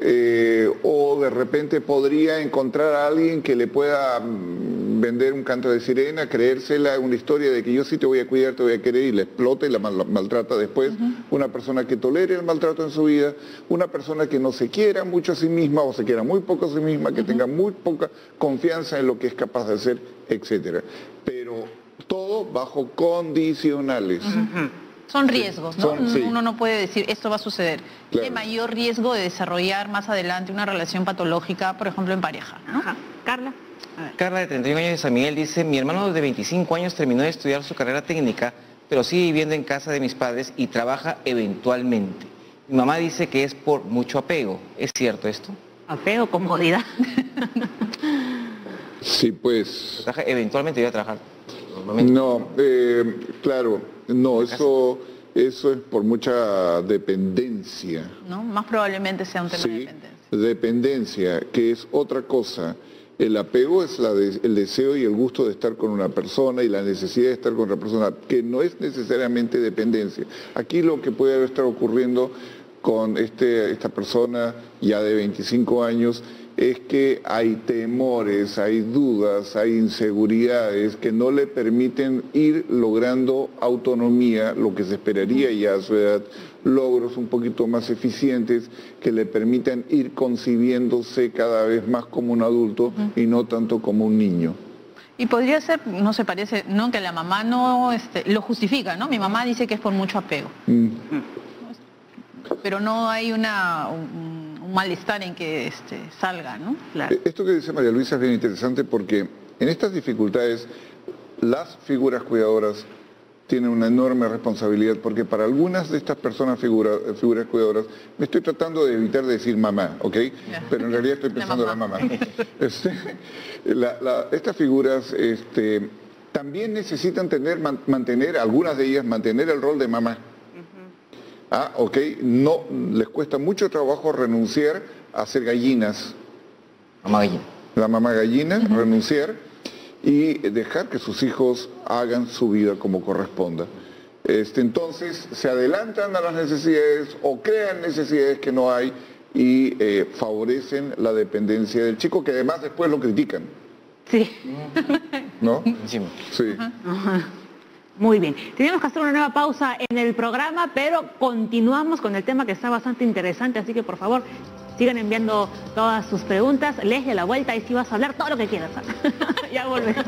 eh, o de repente podría encontrar a alguien que le pueda mm, vender un canto de sirena, creérsela una historia de que yo sí te voy a cuidar, te voy a querer y la explota y la mal- maltrata después. Una persona que tolere el maltrato en su vida, una persona que no se quiera mucho a sí misma o se quiera muy poco a sí misma, que tenga muy poca confianza en lo que es capaz de hacer, etcétera. Pero todo bajo condicionales. Son riesgos, ¿no? Son- sí. Uno no puede decir esto va a suceder. Claro. Hay mayor riesgo de desarrollar más adelante una relación patológica, por ejemplo, en pareja, ¿no? Ajá. Carla. A ver. Carla, de treinta y un años, de San Miguel, dice, mi hermano de veinticinco años terminó de estudiar su carrera técnica, pero sigue viviendo en casa de mis padres y trabaja eventualmente. Mi mamá dice que es por mucho apego. ¿Es cierto esto? Apego, comodidad. Sí, pues... Trabaja eventualmente iba a trabajar. Normalmente. No, eh, claro, no, eso, eso es por mucha dependencia. ¿No? Más probablemente sea un tema de Sí, dependencia. dependencia, que es otra cosa. El apego es la de, el deseo y el gusto de estar con una persona y la necesidad de estar con otra persona, que no es necesariamente dependencia. Aquí lo que puede estar ocurriendo con este, esta persona ya de veinticinco años es que hay temores, hay dudas, hay inseguridades que no le permiten ir logrando autonomía, lo que se esperaría ya a su edad, logros un poquito más eficientes que le permitan ir concibiéndose cada vez más como un adulto uh-huh. y no tanto como un niño. Y podría ser, no se parece, no que la mamá no este, lo justifica, ¿no? Mi mamá dice que es por mucho apego. Mm. Pero no hay una... Un, un malestar en que este, salga, ¿no? Claro. Esto que dice María Luisa es bien interesante porque en estas dificultades las figuras cuidadoras tienen una enorme responsabilidad porque para algunas de estas personas figura, figuras cuidadoras, me estoy tratando de evitar de decir mamá, ¿ok? Yeah. Pero en realidad estoy pensando en la mamá. Este, la, la, estas figuras este, también necesitan tener, man, mantener, algunas de ellas, mantener el rol de mamá. Ah, ok, no, les cuesta mucho trabajo renunciar a ser gallinas. Mamá gallina. La mamá gallina, uh-huh. renunciar y dejar que sus hijos hagan su vida como corresponda. Este, entonces se adelantan a las necesidades o crean necesidades que no hay y eh, favorecen la dependencia del chico, que además después lo critican. Sí. ¿No? Sí. Sí. Uh-huh. Muy bien, tenemos que hacer una nueva pausa en el programa, pero continuamos con el tema que está bastante interesante, así que por favor sigan enviando todas sus preguntas, les de la vuelta y si vas a hablar todo lo que quieras. Ya volvemos.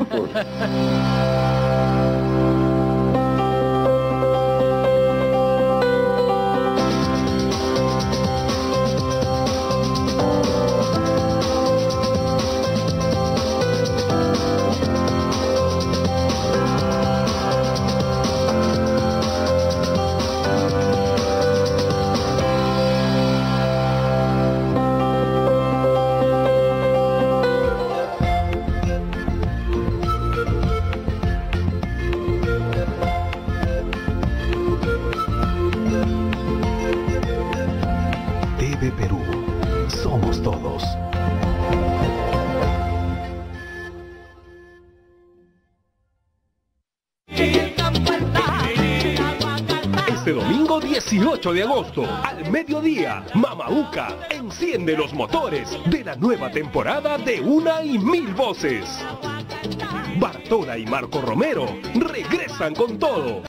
dieciocho de agosto, al mediodía, Mamauca enciende los motores de la nueva temporada de Una y Mil Voces. Bartola y Marco Romero regresan con todo.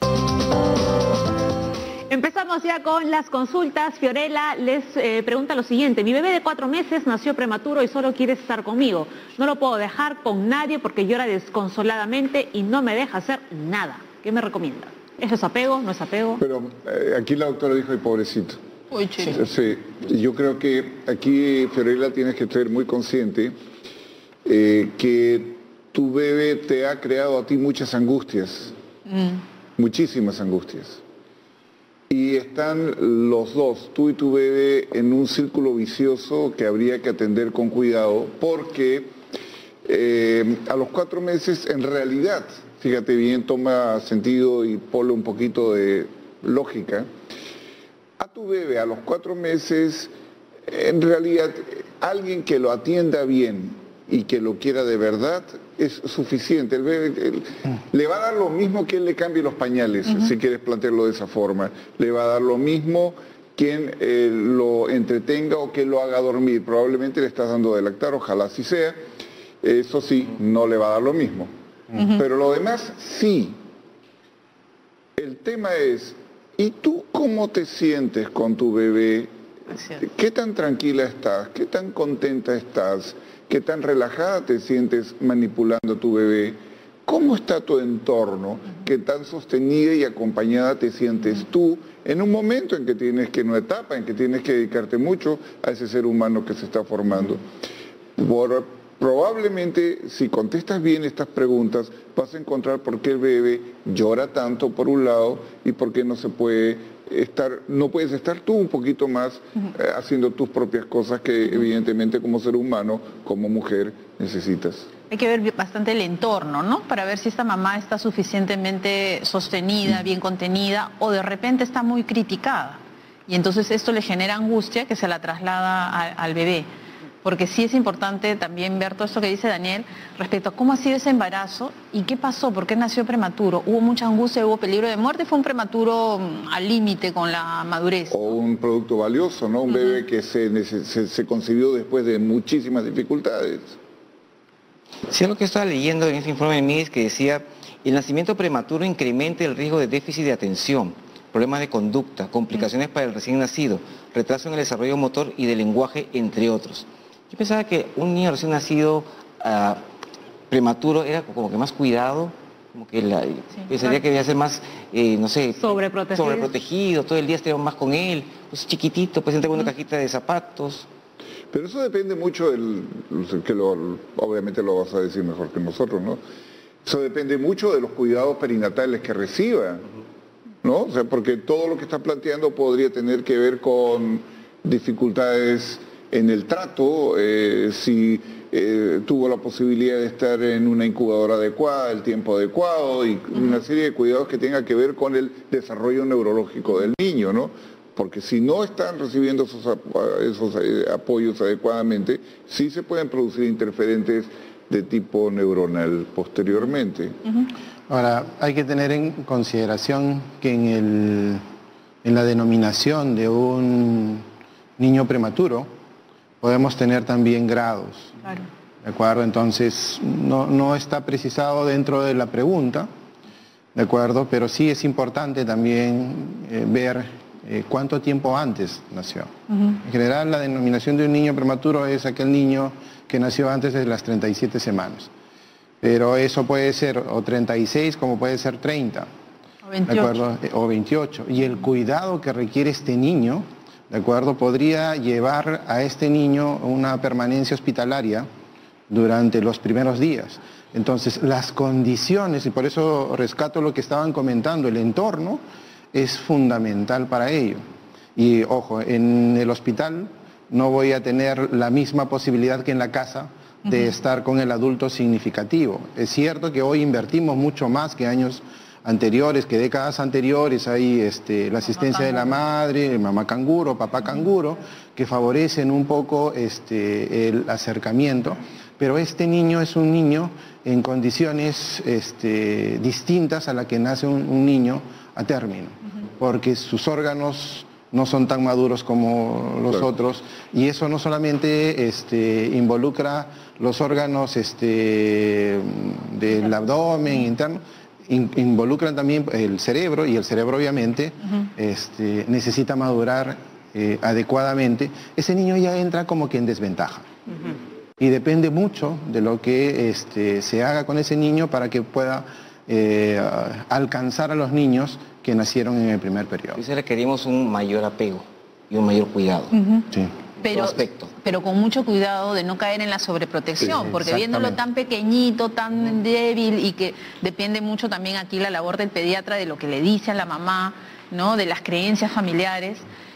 Empezamos ya con las consultas. Fiorella les eh, pregunta lo siguiente. Mi bebé de cuatro meses nació prematuro y solo quiere estar conmigo. No lo puedo dejar con nadie porque llora desconsoladamente y no me deja hacer nada. ¿Qué me recomienda? ¿Eso es apego? ¿No es apego? Pero eh, aquí la doctora dijo, ay, pobrecito. Uy, chico. Sí, yo creo que aquí, Fiorella, tienes que ser muy consciente eh, que tu bebé te ha creado a ti muchas angustias, mm. muchísimas angustias. Y están los dos, tú y tu bebé, en un círculo vicioso que habría que atender con cuidado, porque eh, a los cuatro meses, en realidad, fíjate bien, toma sentido y ponle un poquito de lógica, a tu bebé a los cuatro meses, en realidad, alguien que lo atienda bien y que lo quiera de verdad, es suficiente. El bebé el, le va a dar lo mismo que él le cambie los pañales, uh-huh. si quieres plantearlo de esa forma. Le va a dar lo mismo quien eh, lo entretenga o que lo haga dormir. Probablemente le estás dando de lactar, ojalá así sea. Eso sí, no le va a dar lo mismo. Uh-huh. Pero lo demás, sí. El tema es, ¿y tú cómo te sientes con tu bebé? ¿Qué tan tranquila estás? ¿Qué tan contenta estás? ¿Qué tan relajada te sientes manipulando a tu bebé? ¿Cómo está tu entorno? ¿Qué tan sostenida y acompañada te sientes tú en un momento en que tienes que, en una etapa en que tienes que dedicarte mucho a ese ser humano que se está formando? Por, probablemente, si contestas bien estas preguntas, vas a encontrar por qué el bebé llora tanto por un lado y por qué no se puede estar, no puedes estar tú un poquito más uh-huh. eh, haciendo tus propias cosas que uh-huh. evidentemente como ser humano, como mujer, necesitas. Hay que ver bastante el entorno, ¿no? Para ver si esta mamá está suficientemente sostenida, bien contenida, o de repente está muy criticada. Y entonces esto le genera angustia que se la traslada a, al bebé. porque sí es importante también ver todo esto que dice Daniel respecto a cómo ha sido ese embarazo y qué pasó, por qué nació prematuro. ¿Hubo mucha angustia, hubo peligro de muerte? ¿Fue un prematuro al límite con la madurez? O un producto valioso, ¿no? Un uh-huh. bebé que se, se, se concibió después de muchísimas dificultades. Sí, lo que estaba leyendo en este informe de M I S que decía, el nacimiento prematuro incrementa el riesgo de déficit de atención, problemas de conducta, complicaciones uh-huh. para el recién nacido, retraso en el desarrollo motor y de lenguaje, entre otros. Yo pensaba que un niño recién nacido uh, prematuro era como que más cuidado, como que la, sí, pensaría claro. que debía ser más, eh, no sé, sobreprotegido. sobreprotegido, todo el día estaríamos más con él, pues chiquitito, pues entra con una cajita de zapatos. Pero eso depende mucho, del, que lo, obviamente lo vas a decir mejor que nosotros, ¿no? Eso depende mucho de los cuidados perinatales que reciba, ¿no? O sea, porque todo lo que está planteando podría tener que ver con dificultades en el trato, eh, si eh, tuvo la posibilidad de estar en una incubadora adecuada, el tiempo adecuado y uh-huh. una serie de cuidados que tengan que ver con el desarrollo neurológico del niño, ¿no? Porque si no están recibiendo esos, esos apoyos adecuadamente, sí se pueden producir interferentes de tipo neuronal posteriormente. Uh-huh. Ahora, hay que tener en consideración que en, el, en la denominación de un niño prematuro, podemos tener también grados, claro. ¿de acuerdo? Entonces, no, no está precisado dentro de la pregunta, ¿de acuerdo? Pero sí es importante también eh, ver eh, cuánto tiempo antes nació. Uh-huh. En general, la denominación de un niño prematuro es aquel niño que nació antes de las treinta y siete semanas. Pero eso puede ser o treinta y seis como puede ser treinta, o veintiocho. ¿De acuerdo? O veintiocho. Y el cuidado que requiere este niño, ¿de acuerdo? Podría llevar a este niño una permanencia hospitalaria durante los primeros días. Entonces, las condiciones, y por eso rescato lo que estaban comentando, el entorno es fundamental para ello. Y ojo, en el hospital no voy a tener la misma posibilidad que en la casa de uh-huh. estar con el adulto significativo. Es cierto que hoy invertimos mucho más que años anteriores, que décadas anteriores, hay este, la asistencia de la madre, mamá canguro, papá canguro, que favorecen un poco este, el acercamiento, pero este niño es un niño en condiciones este, distintas a la que nace un, un niño a término, porque sus órganos no son tan maduros como los claro. otros, y eso no solamente este, involucra los órganos este, del abdomen interno, involucran también el cerebro, y el cerebro obviamente uh-huh. este, necesita madurar eh, adecuadamente. Ese niño ya entra como que en desventaja. Uh-huh. Y depende mucho de lo que este, se haga con ese niño para que pueda eh, alcanzar a los niños que nacieron en el primer periodo. Entonces requerimos un mayor apego y un mayor cuidado. Uh-huh. Sí. Pero, pero con mucho cuidado de no caer en la sobreprotección, sí, porque viéndolo tan pequeñito, tan débil, y que depende mucho también aquí la labor del pediatra de lo que le dice a la mamá, ¿no? De las creencias familiares,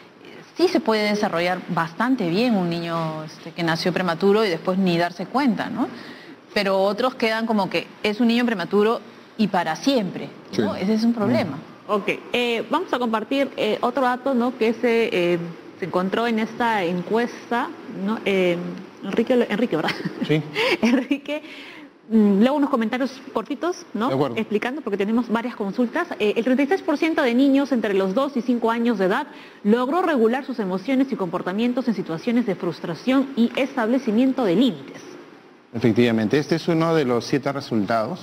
sí se puede desarrollar bastante bien un niño este, que nació prematuro y después ni darse cuenta, ¿no? Pero otros quedan como que es un niño prematuro y para siempre, ¿no? Sí. Ese es un problema. Ok, eh, vamos a compartir eh, otro dato, ¿no? Que se... Eh, se encontró en esta encuesta, ¿no? eh, Enrique, Enrique, ¿verdad? Sí. Enrique, luego unos comentarios cortitos, ¿no? De acuerdo. Explicando, porque tenemos varias consultas. Eh, el treinta y seis por ciento de niños entre los dos y cinco años de edad logró regular sus emociones y comportamientos en situaciones de frustración y establecimiento de límites. Efectivamente, este es uno de los siete resultados.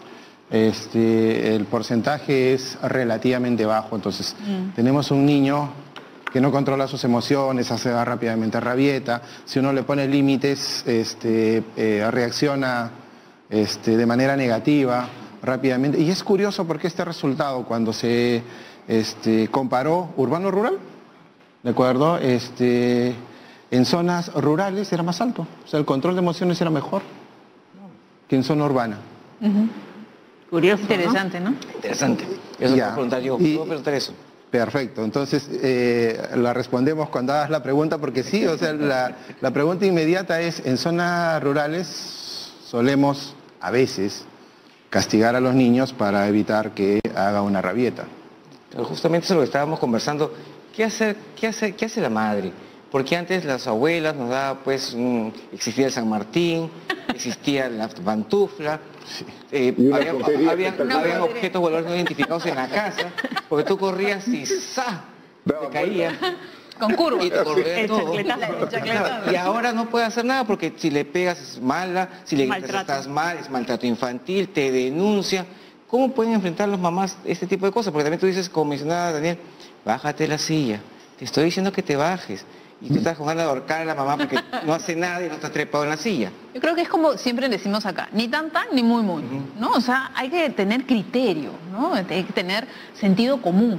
Este, el porcentaje es relativamente bajo, entonces mm. tenemos un niño que no controla sus emociones, hace rápidamente rabieta, si uno le pone límites, este, eh, reacciona este, de manera negativa rápidamente. Y es curioso porque este resultado, cuando se este, comparó urbano-rural, ¿de acuerdo? Este, en zonas rurales era más alto, o sea, el control de emociones era mejor que en zona urbana. Uh-huh. Curioso, interesante, ¿no? ¿no? Interesante. Eso puedo preguntar yo, ¿puedo preguntar eso? Perfecto, entonces eh, la respondemos cuando hagas la pregunta, porque sí, o sea, la, la pregunta inmediata es, en zonas rurales solemos a veces castigar a los niños para evitar que haga una rabieta. Pero justamente eso es lo que estábamos conversando, ¿qué hace, qué hace, qué hace la madre? Porque antes las abuelas nos daban, pues, un, existía el San Martín, existía la pantufla, eh, había, había, habían objetos valores no identificados en la casa, porque tú corrías y ¡za! Te caía. Con curva. Y te corría El todo. chacletazo. El chacletazo. Y ahora no puede hacer nada porque si le pegas es mala, si le gritas Maltrato. estás mal, es maltrato infantil, te denuncia. ¿Cómo pueden enfrentar los mamás este tipo de cosas? Porque también tú dices, como mencionaba Daniel, bájate de la silla. Te estoy diciendo que te bajes. Y tú estás jugando a ahorcar a la mamá porque no hace nada y no está trepado en la silla. Yo creo que es como siempre decimos acá, ni tan tan ni muy muy, ¿no? O sea, hay que tener criterio, ¿no? Hay que tener sentido común.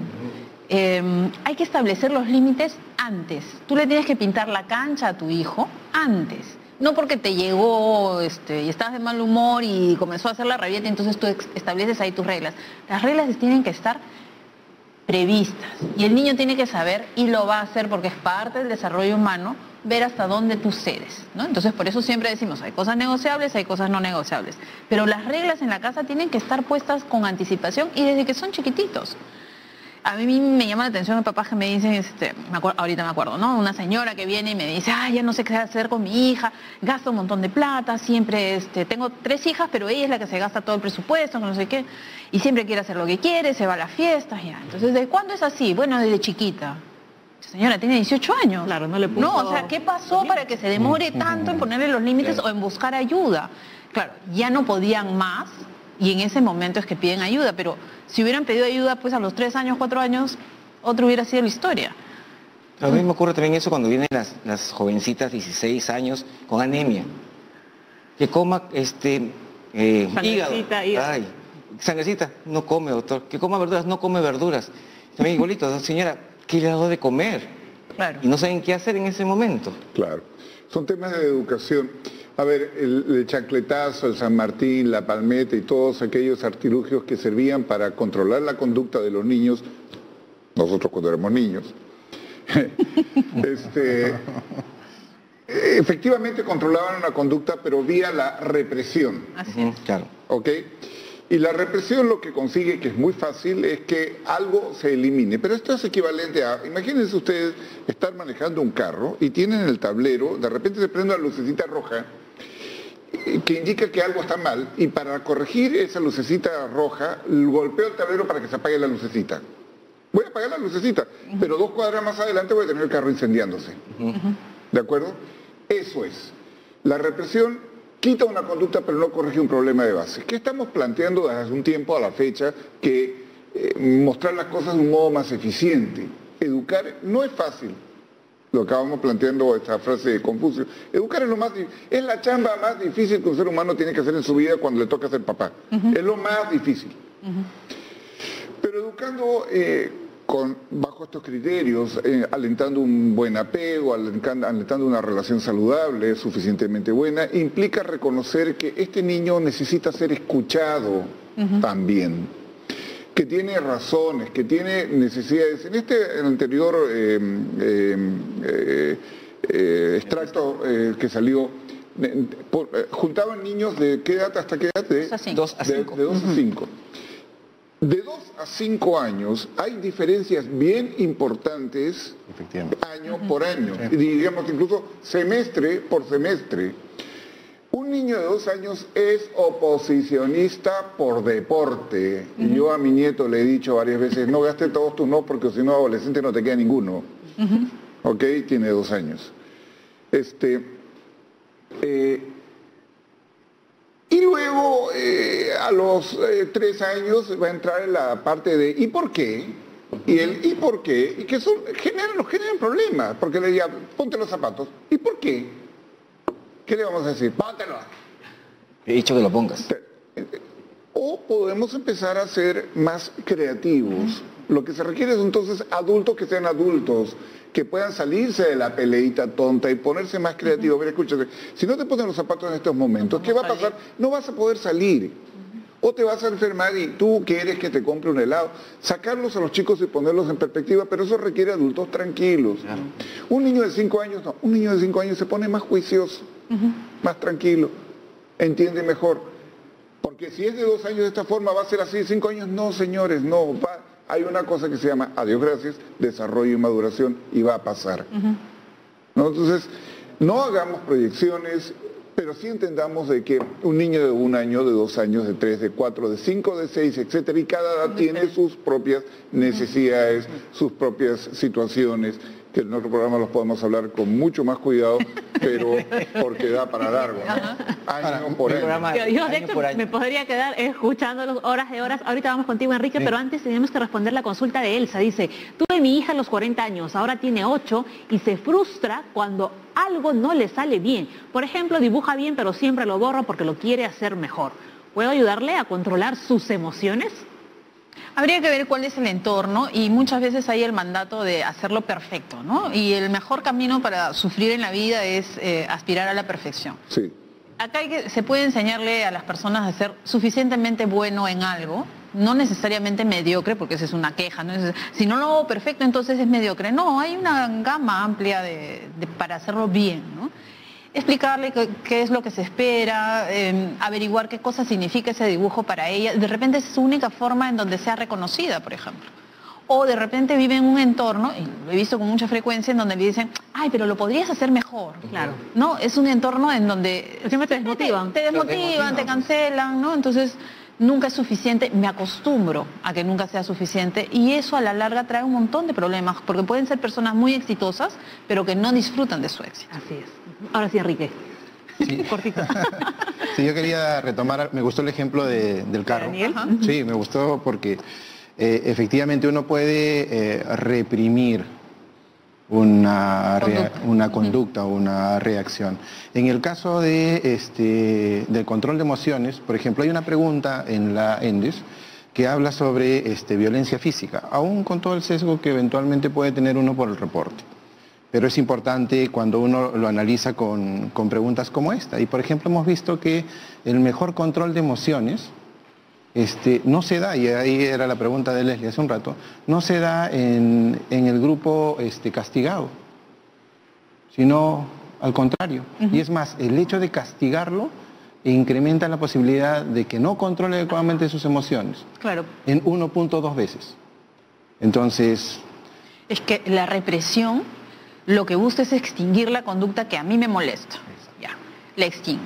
Eh, hay que establecer los límites antes. Tú le tienes que pintar la cancha a tu hijo antes. No porque te llegó este, y estás de mal humor y comenzó a hacer la rabieta, entonces tú estableces ahí tus reglas. Las reglas tienen que estar previstas y el niño tiene que saber y lo va a hacer porque es parte del desarrollo humano ver hasta dónde tú cedes, ¿no? Entonces por eso siempre decimos hay cosas negociables, hay cosas no negociables, pero las reglas en la casa tienen que estar puestas con anticipación y desde que son chiquititos. A mí me llama la atención el papá que me dicen, este, me acuerdo, ahorita me acuerdo, ¿no? Una señora que viene y me dice, ay, ya no sé qué hacer con mi hija, gasto un montón de plata, siempre, este, tengo tres hijas, pero ella es la que se gasta todo el presupuesto, no sé qué, y siempre quiere hacer lo que quiere, se va a las fiestas, ya. Entonces, ¿desde cuándo es así? Bueno, desde chiquita. Señora, tiene dieciocho años. Claro, no le puso... No, o sea, ¿qué pasó para que se demore tanto en ponerle los límites Claro. o en buscar ayuda? Claro, ya no podían más y en ese momento es que piden ayuda, pero si hubieran pedido ayuda pues a los tres años, cuatro años, otro hubiera sido la historia. A mí me ocurre también eso cuando vienen las, las jovencitas, dieciséis años, con anemia. Que coma este eh, hígado. Sangrecita, hígado. Ay, sangrecita, no come, doctor. Que coma verduras, no come verduras. También igualito, señora, ¿qué le ha dado de comer? Claro. Y no saben qué hacer en ese momento. Claro. Son temas de educación. A ver, el, el chancletazo, el San Martín, la palmeta y todos aquellos artilugios que servían para controlar la conducta de los niños, nosotros cuando éramos niños, este, efectivamente controlaban una conducta, pero vía la represión. Así es. Ujú, claro. ¿Ok? Y la represión lo que consigue, que es muy fácil, es que algo se elimine. Pero esto es equivalente a, imagínense ustedes estar manejando un carro y tienen el tablero, de repente se prende una lucecita roja que indica que algo está mal y para corregir esa lucecita roja golpeo el tablero para que se apague la lucecita. Voy a apagar la lucecita, pero dos cuadras más adelante voy a tener el carro incendiándose. ¿De acuerdo? Eso es. La represión quita una conducta pero no corrige un problema de base. ¿Qué estamos planteando desde hace un tiempo a la fecha? Que eh, mostrar las cosas de un modo más eficiente. Educar no es fácil. Lo acabamos planteando esta frase de Confucio. Educar es lo más es la chamba más difícil que un ser humano tiene que hacer en su vida cuando le toca ser papá. Uh-huh. Es lo más difícil. Uh-huh. Pero educando eh, con, bajo estos criterios, eh, alentando un buen apego, alentando, alentando una relación saludable, suficientemente buena, implica reconocer que este niño necesita ser escuchado uh-huh. también, que tiene razones, que tiene necesidades. En este en el anterior eh, eh, eh, eh, extracto eh, que salió, eh, por, eh, juntaban niños de qué edad hasta qué edad? De dos a cinco. De, de dos a cinco. De dos a cinco años hay diferencias bien importantes año por año, sí. Y digamos incluso semestre por semestre. Un niño de dos años es oposicionista por deporte. Uh-huh. Y yo a mi nieto le he dicho varias veces, no gastes todos tus no, porque si no adolescente no te queda ninguno. Uh-huh. ¿Ok? Tiene dos años. Este, eh, y luego, eh, a los eh, tres años va a entrar en la parte de ¿y por qué? Y el ¿y por qué? Y que son, generan, nos generan problemas, porque le digan, ponte los zapatos. ¿Y por qué? ¿Qué le vamos a decir? Póntelo. He dicho que lo pongas. O podemos empezar a ser más creativos. Lo que se requiere es entonces adultos que sean adultos, que puedan salirse de la peleita tonta y ponerse más creativos. Mira, escúchate, si no te pones los zapatos en estos momentos, ¿qué va a pasar? No vas a poder salir. O te vas a enfermar y tú quieres que te compre un helado. Sacarlos a los chicos y ponerlos en perspectiva, pero eso requiere adultos tranquilos. Claro. Un niño de cinco años, no, un niño de cinco años se pone más juicioso, uh-huh. más tranquilo, entiende mejor. Porque si es de dos años de esta forma, va a ser así de cinco años. No, señores, no. Va, hay una cosa que se llama, a Dios gracias, desarrollo y maduración y va a pasar. Uh-huh. ¿no? Entonces, no hagamos proyecciones, pero sí entendamos de que un niño de un año, de dos años, de tres, de cuatro, de cinco, de seis, etcétera, y cada edad tiene sus propias necesidades, sus propias situaciones, que en otro programa los podemos hablar con mucho más cuidado, pero porque da para largo, ¿no? Año por año. Yo, yo, de hecho, me podría quedar escuchándolos horas de horas. Ahorita vamos contigo, Enrique, sí. Pero antes tenemos que responder la consulta de Elsa. Dice, tuve mi hija a los cuarenta años, ahora tiene ocho y se frustra cuando algo no le sale bien. Por ejemplo, dibuja bien, pero siempre lo borra porque lo quiere hacer mejor. ¿Puedo ayudarle a controlar sus emociones? Habría que ver cuál es el entorno y muchas veces hay el mandato de hacerlo perfecto, ¿no? Y el mejor camino para sufrir en la vida es eh, aspirar a la perfección. Sí. Acá hay que, se puede enseñarle a las personas a ser suficientemente bueno en algo, no necesariamente mediocre, porque esa es una queja, ¿no? Si no lo hago perfecto, entonces es mediocre. No, hay una gama amplia de, de, para hacerlo bien, ¿no? Explicarle qué, qué es lo que se espera, eh, averiguar qué cosa significa ese dibujo para ella. De repente es su única forma en donde sea reconocida, por ejemplo. O de repente vive en un entorno, y lo he visto con mucha frecuencia, en donde le dicen, ay, pero lo podrías hacer mejor. Claro. ¿No? Es un entorno en donde siempre te desmotivan. Te, te desmotivan, te cancelan, ¿no? Entonces, nunca es suficiente. Me acostumbro a que nunca sea suficiente y eso a la larga trae un montón de problemas, porque pueden ser personas muy exitosas, pero que no disfrutan de su éxito. Así es. Ahora sí, Enrique. Sí. Cortito. Sí, yo quería retomar, me gustó el ejemplo de, del carro. Daniel. Sí, me gustó porque eh, efectivamente uno puede eh, reprimir una, rea, una conducta o una reacción. En el caso de, este, del control de emociones, por ejemplo, hay una pregunta en la ENDES que habla sobre este, violencia física, aún con todo el sesgo que eventualmente puede tener uno por el reporte. Pero es importante cuando uno lo analiza con, con preguntas como esta. Y por ejemplo hemos visto que el mejor control de emociones este, no se da, y ahí era la pregunta de Leslie hace un rato, no se da en, en el grupo este, castigado, sino al contrario. Uh-huh. Y es más, el hecho de castigarlo incrementa la posibilidad de que no controle adecuadamente sus emociones. Claro. En uno punto dos veces. Entonces... Es que la represión lo que busca es extinguir la conducta que a mí me molesta. Ya, la extingo.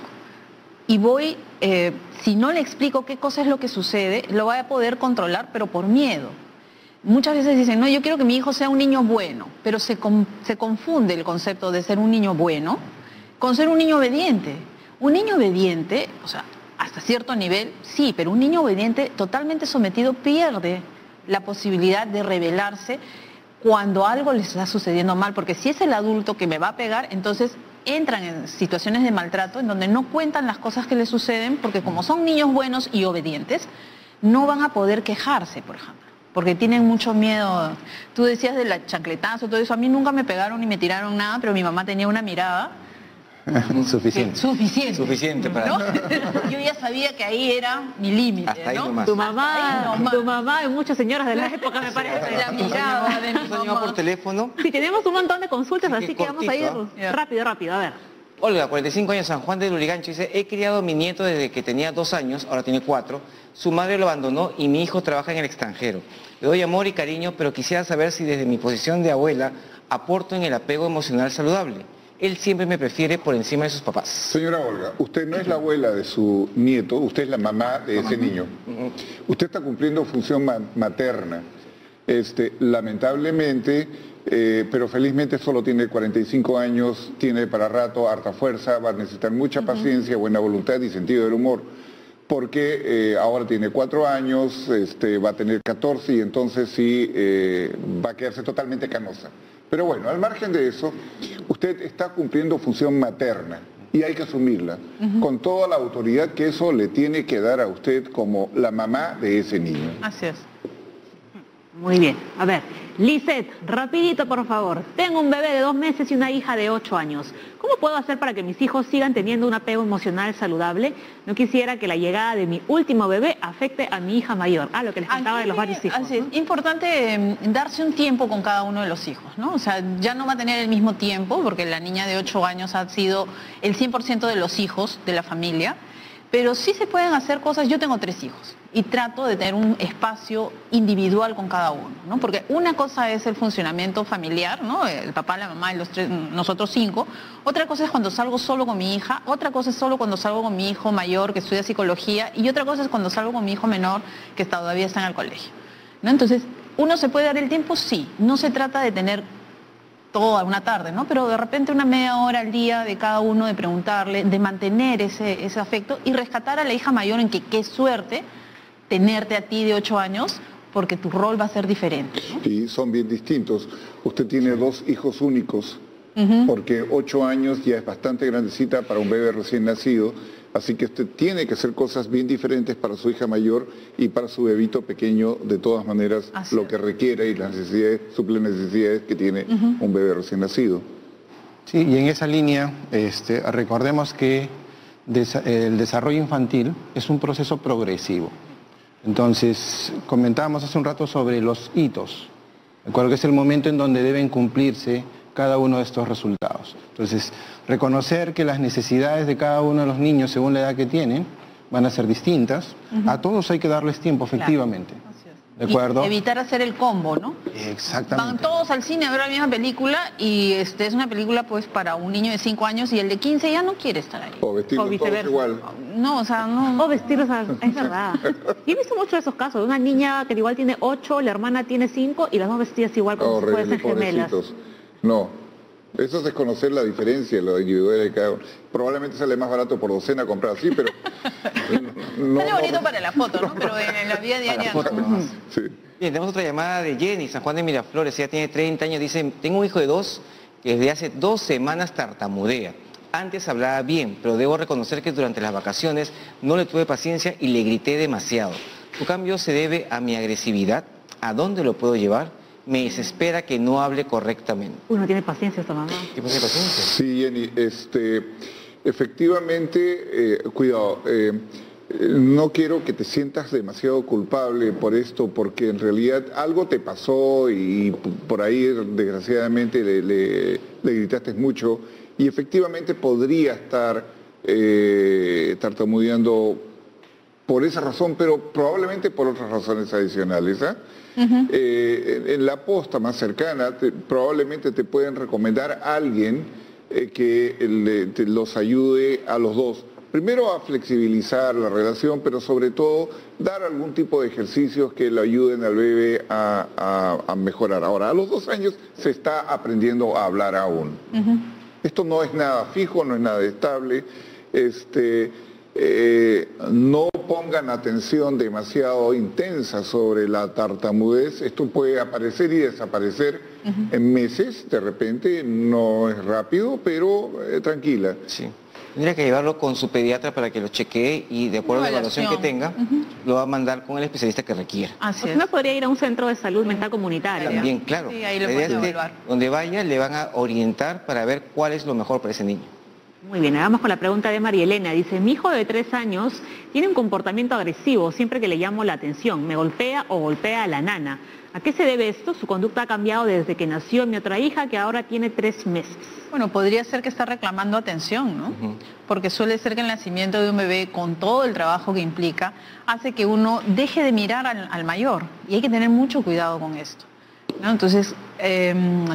Y voy, eh, si no le explico qué cosa es lo que sucede, lo voy a poder controlar, pero por miedo. Muchas veces dicen, no, yo quiero que mi hijo sea un niño bueno, pero se, con, se confunde el concepto de ser un niño bueno con ser un niño obediente. Un niño obediente, o sea, hasta cierto nivel, sí, pero un niño obediente totalmente sometido pierde la posibilidad de rebelarse cuando algo les está sucediendo mal, porque si es el adulto que me va a pegar, entonces entran en situaciones de maltrato en donde no cuentan las cosas que les suceden, porque como son niños buenos y obedientes, no van a poder quejarse, por ejemplo, porque tienen mucho miedo. Tú decías de la chancletazo, todo eso, a mí nunca me pegaron ni me tiraron nada, pero mi mamá tenía una mirada Suficiente. Suficiente. Suficiente para... ¿no? Yo ya sabía que ahí era mi límite, ¿no? Tu mamá, tu mamá y muchas señoras de la época, me parece. La mirada de mi mamá. por teléfono. Sí, tenemos un montón de consultas, sí, así que cortito, vamos a ir ¿eh? rápido, rápido, a ver. Olga, cuarenta y cinco años, San Juan de Lurigancho, dice, he criado a mi nieto desde que tenía dos años, ahora tiene cuatro, su madre lo abandonó y mi hijo trabaja en el extranjero. Le doy amor y cariño, pero quisiera saber si desde mi posición de abuela aporto en el apego emocional saludable. Él siempre me prefiere por encima de sus papás. Señora Olga, usted no es la abuela de su nieto, usted es la mamá de ese niño. Usted está cumpliendo función ma materna. Este, lamentablemente, eh, pero felizmente solo tiene cuarenta y cinco años, tiene para rato harta fuerza, va a necesitar mucha paciencia, buena voluntad y sentido del humor, porque eh, ahora tiene cuatro años, este, va a tener catorce y entonces sí eh, va a quedarse totalmente canosa. Pero bueno, al margen de eso, usted está cumpliendo función materna y hay que asumirla, uh-huh, con toda la autoridad que eso le tiene que dar a usted como la mamá de ese niño. Así es. Muy bien. A ver, Lisette, rapidito por favor. Tengo un bebé de dos meses y una hija de ocho años. ¿Cómo puedo hacer para que mis hijos sigan teniendo un apego emocional saludable? No quisiera que la llegada de mi último bebé afecte a mi hija mayor. Ah, lo que les contaba de los varios hijos. Así es. ¿No? Importante eh, darse un tiempo con cada uno de los hijos, ¿no? O sea, ya no va a tener el mismo tiempo, porque la niña de ocho años ha sido el cien por ciento de los hijos de la familia. Pero sí se pueden hacer cosas. Yo tengo tres hijos y trato de tener un espacio individual con cada uno, ¿no? Porque una cosa es el funcionamiento familiar, ¿no? El papá, la mamá y los tres, nosotros cinco. Otra cosa es cuando salgo solo con mi hija. Otra cosa es solo cuando salgo con mi hijo mayor que estudia psicología. Y otra cosa es cuando salgo con mi hijo menor que todavía está en el colegio, ¿no? Entonces, ¿uno se puede dar el tiempo? Sí. No se trata de tener toda una tarde, ¿no? Pero de repente una media hora al día de cada uno, de preguntarle, de mantener ese, ese afecto y rescatar a la hija mayor en que qué suerte tenerte a ti de ocho años, porque tu rol va a ser diferente, ¿no? Y son bien distintos. Usted tiene dos hijos únicos, uh-huh. porque ocho años ya es bastante grandecita para un bebé recién nacido, así que usted tiene que hacer cosas bien diferentes para su hija mayor y para su bebito pequeño, de todas maneras, así lo que requiere y las necesidades, suplen necesidades que tiene uh-huh. un bebé recién nacido. Sí, y en esa línea, este, recordemos que desa- el desarrollo infantil es un proceso progresivo. Entonces, comentábamos hace un rato sobre los hitos. Recuerdo que es el momento en donde deben cumplirse cada uno de estos resultados. Entonces, reconocer que las necesidades de cada uno de los niños, según la edad que tienen, van a ser distintas. Uh-huh. A todos hay que darles tiempo, efectivamente. Claro. ¿De acuerdo? Y evitar hacer el combo, ¿no? Exactamente. Van todos al cine a ver la misma película y este es una película pues para un niño de cinco años y el de quince ya no quiere estar ahí. O vestirlos todos igual. No, o sea, no. O vestirlos, es verdad. Yo he visto muchos de esos casos, de una niña que igual tiene ocho, la hermana tiene cinco y las dos vestidas igual como si fuesen gemelas. No. Eso es desconocer la diferencia, lo individual de cada uno. Probablemente sale más barato por docena comprar así, pero... no, sale bonito no, para la foto, ¿no? Pero en la vida diaria no. Sí. Bien, tenemos otra llamada de Jenny, San Juan de Miraflores. Ella tiene treinta años, dice, tengo un hijo de dos que desde hace dos semanas tartamudea. Antes hablaba bien, pero debo reconocer que durante las vacaciones no le tuve paciencia y le grité demasiado. ¿Su cambio se debe a mi agresividad? ¿A dónde lo puedo llevar? Me desespera que no hable correctamente. Uno tiene paciencia esta mamá. ¿Qué tiene paciencia? Sí, Jenny, este, efectivamente, eh, cuidado, eh, no quiero que te sientas demasiado culpable por esto, porque en realidad algo te pasó y por ahí desgraciadamente le, le, le gritaste mucho y efectivamente podría estar eh, tartamudeando por esa razón, pero probablemente por otras razones adicionales, ¿eh? Uh-huh. eh, en, en la posta más cercana te, probablemente te pueden recomendar a alguien eh, que le, te los ayude a los dos. Primero a flexibilizar la relación, pero sobre todo dar algún tipo de ejercicios que le ayuden al bebé a, a, a mejorar. Ahora, a los dos años se está aprendiendo a hablar aún. Uh-huh. Esto no es nada fijo, no es nada estable. Este, eh, no pongan atención demasiado intensa sobre la tartamudez. Esto puede aparecer y desaparecer uh-huh. en meses, de repente, no es rápido, pero eh, tranquila. Sí. Tendría que llevarlo con su pediatra para que lo chequee y de acuerdo a la evaluación que tenga, uh-huh. lo va a mandar con el especialista que requiera. Así es. Uno podría ir a un centro de salud mental comunitaria. También, claro. Sí, ahí lo pueden evaluar. Donde vaya le van a orientar para ver cuál es lo mejor para ese niño. Muy bien, vamos con la pregunta de María Elena. Dice, mi hijo de tres años tiene un comportamiento agresivo siempre que le llamo la atención. Me golpea o golpea a la nana. ¿A qué se debe esto? Su conducta ha cambiado desde que nació mi otra hija, que ahora tiene tres meses. Bueno, podría ser que está reclamando atención, ¿no? Uh-huh. Porque suele ser que el nacimiento de un bebé, con todo el trabajo que implica, hace que uno deje de mirar al, al mayor. Y hay que tener mucho cuidado con esto, ¿no? Entonces, eh,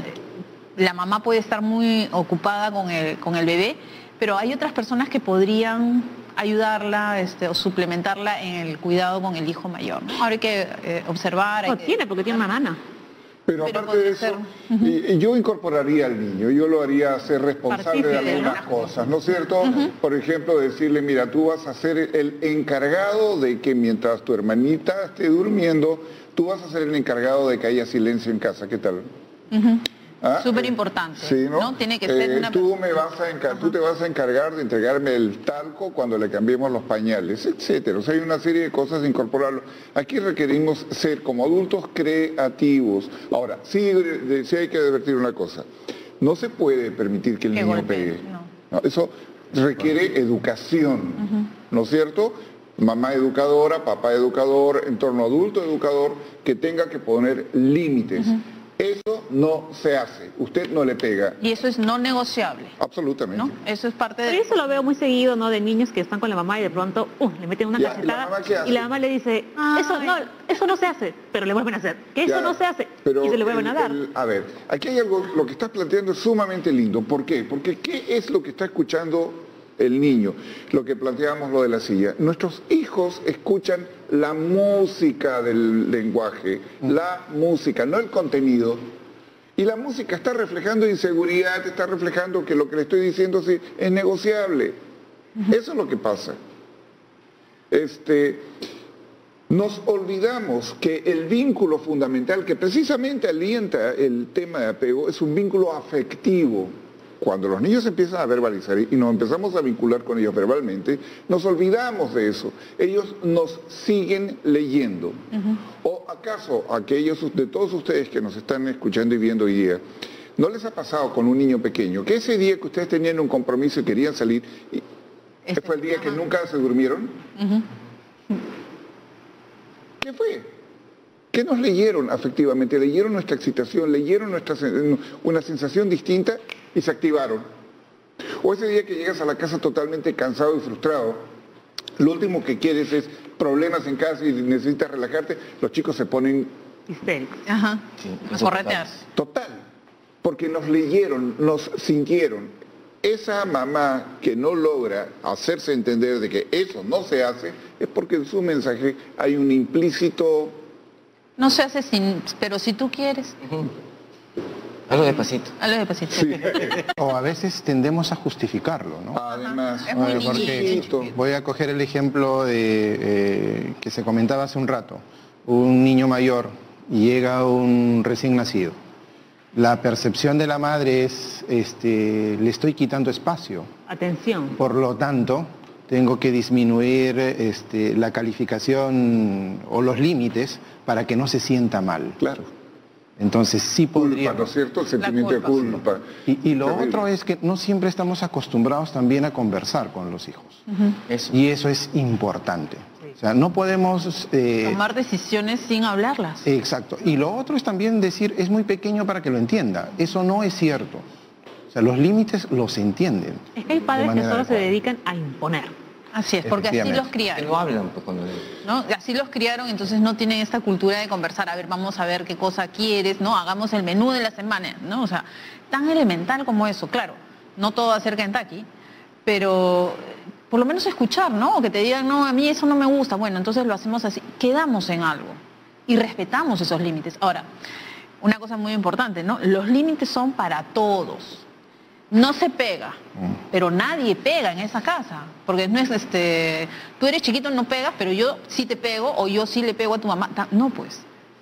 la mamá puede estar muy ocupada con el, con el bebé, pero hay otras personas que podrían ayudarla este, o suplementarla en el cuidado con el hijo mayor, ¿no? Ahora hay que eh, observar... Hay no que... tiene, porque tiene una nana. Pero, Pero aparte de eso, ser... uh-huh. yo incorporaría al niño, yo lo haría ser responsable Partícipe de algunas de cosas, ¿no es cierto? Uh-huh. Por ejemplo, decirle, mira, tú vas a ser el encargado de que mientras tu hermanita esté durmiendo, tú vas a ser el encargado de que haya silencio en casa, ¿qué tal? Uh-huh. ¿Ah? Súper importante, sí, ¿no? ¿no? Tiene que ser eh, una... Tú, me vas a encar- tú te vas a encargar de entregarme el talco cuando le cambiemos los pañales, etcétera. O sea, hay una serie de cosas de incorporarlo. Aquí requerimos ser, como adultos, creativos. Ahora, sí, de, sí hay que advertir una cosa. No se puede permitir que el que niño golpee, pegue. No. No, eso requiere educación, uh-huh. ¿no es cierto? Mamá educadora, papá educador, entorno adulto educador, que tenga que poner límites. Uh-huh. Eso no se hace. Usted no le pega. Y eso es no negociable, Absolutamente. ¿no? Eso es parte de... Pero eso lo veo muy seguido, ¿no? De niños que están con la mamá y de pronto uh, le meten una Ya, cachetada ¿la mamá qué hace? y la mamá le dice, eso no, eso no se hace, pero le vuelven a hacer. Que eso Ya, no se hace pero y se le vuelven el- a dar. el- a ver, aquí hay algo, lo que estás planteando es sumamente lindo. ¿Por qué? Porque ¿qué es lo que está escuchando el niño? Lo que planteábamos lo de la silla. Nuestros hijos escuchan la música del lenguaje, la música, no el contenido. Y la música está reflejando inseguridad, está reflejando que lo que le estoy diciendo sí, es negociable. Eso es lo que pasa. Este, nos olvidamos que el vínculo fundamental que precisamente alienta el tema de apego es un vínculo afectivo. Cuando los niños empiezan a verbalizar y nos empezamos a vincular con ellos verbalmente, nos olvidamos de eso. Ellos nos siguen leyendo. ¿O acaso aquellos de todos ustedes que nos están escuchando y viendo hoy día, no les ha pasado con un niño pequeño que ese día que ustedes tenían un compromiso y querían salir, y Este, fue el día que ajá. nunca se durmieron? ¿Qué fue? ¿Qué nos leyeron afectivamente? Leyeron nuestra excitación, leyeron nuestra, sen- una sensación distinta y se activaron. O ese día que llegas a la casa totalmente cansado y frustrado, lo último que quieres es problemas en casa y necesitas relajarte, los chicos se ponen Histéricos. Ajá, Sí, a eso corretear. total, porque nos leyeron, nos sintieron. Esa mamá que no logra hacerse entender de que eso no se hace, es porque en su mensaje hay un implícito... No se hace sin... Pero si tú quieres, Hazlo despacito. hazlo despacito. O a veces tendemos a justificarlo, ¿no? Además, Es muy Oye, porque niñito. voy a coger el ejemplo de, eh, que se comentaba hace un rato. Un niño mayor y llega un recién nacido. La percepción de la madre es, este, le estoy quitando espacio. Atención. Por lo tanto, tengo que disminuir este, la calificación o los límites para que no se sienta mal. claro, Entonces sí culpa, podría... ¿no es cierto? El sentimiento de culpa, sí. culpa. Y, y lo Terrible. otro es que no siempre estamos acostumbrados también a conversar con los hijos. Eso. Y eso es importante. O sea, no podemos... eh, Tomar decisiones sin hablarlas. Exacto. Y lo otro es también decir, es muy pequeño para que lo entienda. Eso no es cierto. O sea, los límites los entienden. Es que hay de padres que manera solo se adecuada. dedican a imponer. Así es, porque así Efectivamente. los Que criaron. no hablan pues cuando... ¿No? Así los criaron, entonces no tienen esta cultura de conversar, a ver, vamos a ver qué cosa quieres, ¿no? Hagamos el menú de la semana, ¿no? O sea, tan elemental como eso, claro, no todo va a ser Kentucky, pero por lo menos escuchar, ¿no? O que te digan, no, a mí eso no me gusta, bueno, entonces lo hacemos así, quedamos en algo y respetamos esos límites. Ahora, una cosa muy importante, ¿no? Los límites son para todos. No se pega, pero nadie pega en esa casa, porque no es este, tú eres chiquito, no pegas, pero yo sí te pego o yo sí le pego a tu mamá. Ta- No, pues.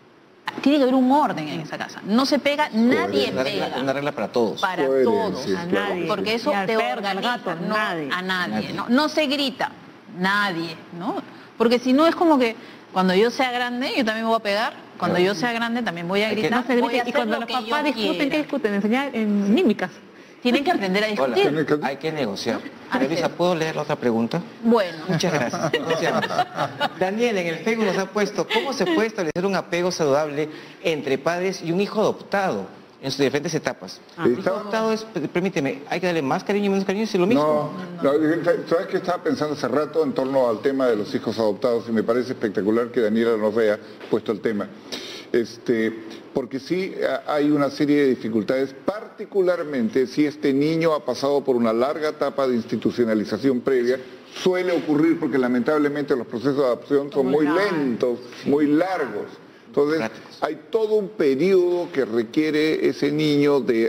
Tiene que haber un orden en esa casa. No se pega, nadie Una regla, pega. una regla para todos. Para Coherencia, todos, A claro. nadie. porque eso Ni al te perro, al organiza, gato, no, nadie. a nadie, Nadie. ¿no? No se grita, nadie, ¿no? Porque si no es como que cuando yo sea grande, yo también me voy a pegar, cuando yo sea grande también voy a Hay que- gritar, No se voy a grita. Y hacer cuando lo los que papás yo discuten, ¿qué quiera. discuten? Enseñar en mímicas. Tienen que aprender a Hola, discutir. que- hay que negociar. Así Teresa, es. ¿puedo leer la otra pregunta? Bueno, Muchas gracias. Iniciamos. Daniel, en el Facebook nos ha puesto, ¿cómo se puede establecer un apego saludable entre padres y un hijo adoptado en sus diferentes etapas? Ah. El hijo Está- adoptado es, permíteme, hay que darle más cariño y menos cariño, es lo mismo. No, no, ¿sabes qué estaba pensando hace rato en torno al tema de los hijos adoptados? Y me parece espectacular que Daniela nos vea puesto el tema. Este, porque sí a- hay una serie de dificultades, particularmente si este niño ha pasado por una larga etapa de institucionalización previa, suele ocurrir porque lamentablemente los procesos de adopción son muy Muy largos. lentos, muy largos. Entonces, Prácticos. hay todo un periodo que requiere ese niño de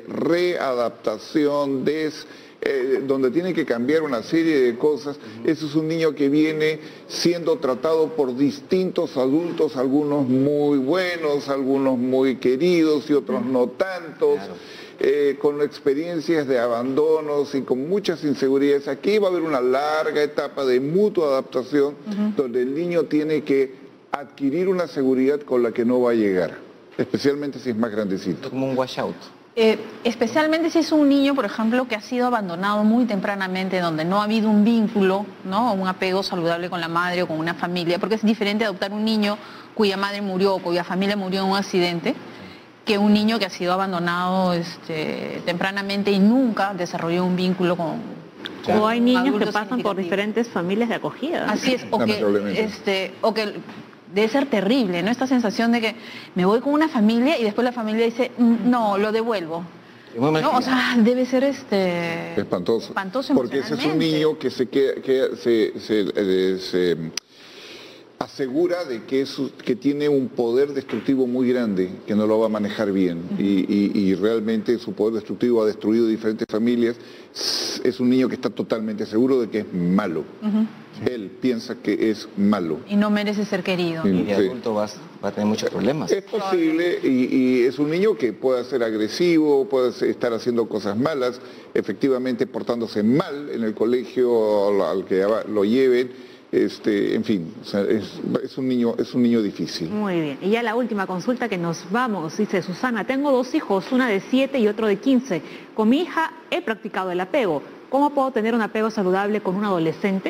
readaptación, des, eh, donde tiene que cambiar una serie de cosas. Ese es un niño que viene siendo tratado por distintos adultos, algunos muy buenos, algunos muy queridos y otros no tantos. Claro. eh, con experiencias de abandonos y con muchas inseguridades. Aquí va a haber una larga etapa de mutua adaptación donde el niño tiene que adquirir una seguridad con la que no va a llegar, especialmente si es más grandecito. Como un washout. Eh, especialmente si es un niño, por ejemplo, que ha sido abandonado muy tempranamente, donde no ha habido un vínculo, ¿no? Un apego saludable con la madre o con una familia, porque es diferente adoptar un niño cuya madre murió o cuya familia murió en un accidente, que un niño que ha sido abandonado este, tempranamente y nunca desarrolló un vínculo con, con O hay niños que adultos pasan por significativos. diferentes familias de acogida. Así es, o que, Lamentablemente. este, o que debe ser terrible, ¿no? Esta sensación de que me voy con una familia y después la familia dice, "Mm, no, lo devuelvo". Es muy No, o marginal. sea, debe ser este Espantoso. espantoso Porque ese es un emocionalmente. niño que se, queda- que se, se- eh, se asegura de que, es, que tiene un poder destructivo muy grande, que no lo va a manejar bien. y, y- y realmente su poder destructivo ha destruido diferentes familias. Es un niño que está totalmente seguro de que es malo. Él piensa que es malo. Y no merece ser querido. Sí. Y de adulto vas, va a tener muchos problemas. Es posible y, y es un niño que puede ser agresivo, puede ser- estar haciendo cosas malas, efectivamente portándose mal en el colegio al, al que lo lleven, este, en fin, o sea, es, es un niño, es un niño difícil. Muy bien. Y ya la última consulta que nos vamos. Dice Susana, tengo dos hijos, una de siete y otro de quince. Con mi hija he practicado el apego. ¿Cómo puedo tener un apego saludable con un adolescente?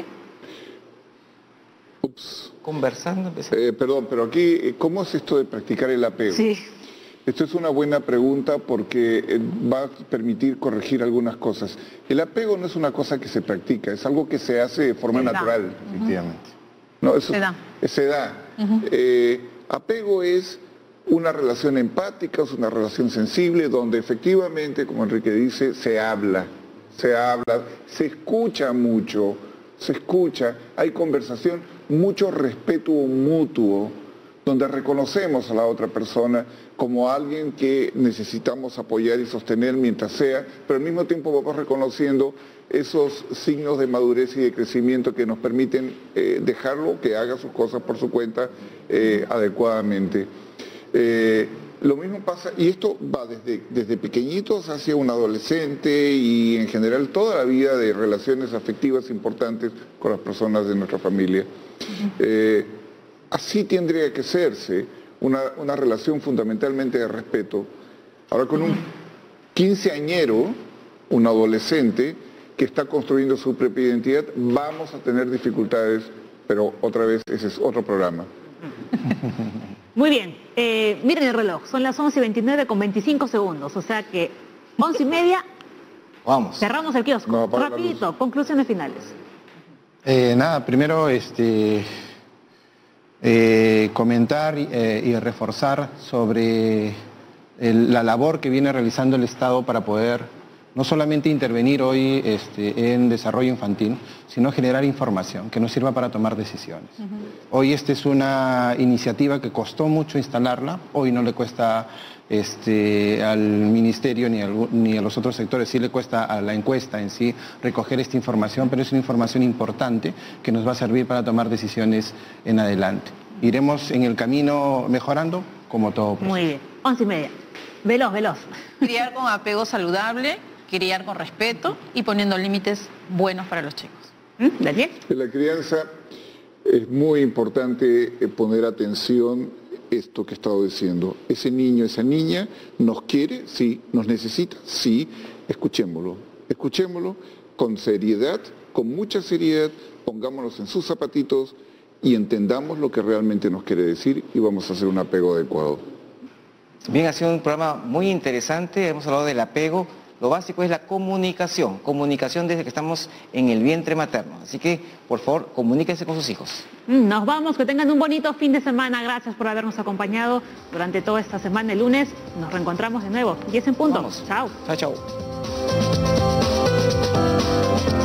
Ups. Conversando, empezar. Eh, perdón, pero aquí, eh, ¿cómo es esto de practicar el apego? Sí. Esto es una buena pregunta porque eh, va a permitir corregir algunas cosas. El apego no es una cosa que se practica, es algo que se hace de forma Se da. natural. Efectivamente. No, eso Se da. Se da. Eh, apego es una relación empática, es una relación sensible, donde efectivamente, como Enrique dice, se habla, se habla, se escucha mucho, se escucha, hay conversación, mucho respeto mutuo, donde reconocemos a la otra persona como alguien que necesitamos apoyar y sostener mientras sea, pero al mismo tiempo vamos reconociendo esos signos de madurez y de crecimiento que nos permiten eh, dejarlo que haga sus cosas por su cuenta eh, adecuadamente. Eh, lo mismo pasa, y esto va desde, desde pequeñitos hacia un adolescente y en general toda la vida de relaciones afectivas importantes con las personas de nuestra familia. Eh, así tendría que serse una, una relación fundamentalmente de respeto. Ahora con un quinceañero, un adolescente que está construyendo su propia identidad, vamos a tener dificultades, pero otra vez ese es otro programa. Muy bien. Eh, miren el reloj. Son las once y veintinueve con veinticinco segundos. O sea que once y media Vamos. cerramos el kiosco. No, apaga la Rapidito, conclusiones finales. Eh, nada, primero este, eh, comentar eh, y reforzar sobre el- la labor que viene realizando el Estado para poder no solamente intervenir hoy este, en desarrollo infantil, sino generar información que nos sirva para tomar decisiones. Hoy esta es una iniciativa que costó mucho instalarla, hoy no le cuesta este, al ministerio ni, al- ni a los otros sectores, sí le cuesta a la encuesta en sí recoger esta información, pero es una información importante que nos va a servir para tomar decisiones en adelante. Iremos en el camino mejorando como todo proceso. Muy bien. Once y media. Veloz, veloz. Criar con apego saludable, criar con respeto y poniendo límites buenos para los chicos. ¿Mm? Daniel. En la crianza es muy importante eh, poner atención esto que he estado diciendo. Ese niño, esa niña nos quiere, sí, nos necesita, sí, escuchémoslo. Escuchémoslo con seriedad, con mucha seriedad, pongámonos en sus zapatitos y entendamos lo que realmente nos quiere decir y vamos a hacer un apego adecuado. Bien, ha sido un programa muy interesante, hemos hablado del apego. Lo básico es la comunicación, comunicación desde que estamos en el vientre materno. Así que, por favor, comuníquense con sus hijos. Mm, Nos vamos, que tengan un bonito fin de semana. Gracias por habernos acompañado durante toda esta semana. El lunes nos reencontramos de nuevo. diez en punto. Vamos. Chao. Chao, chao.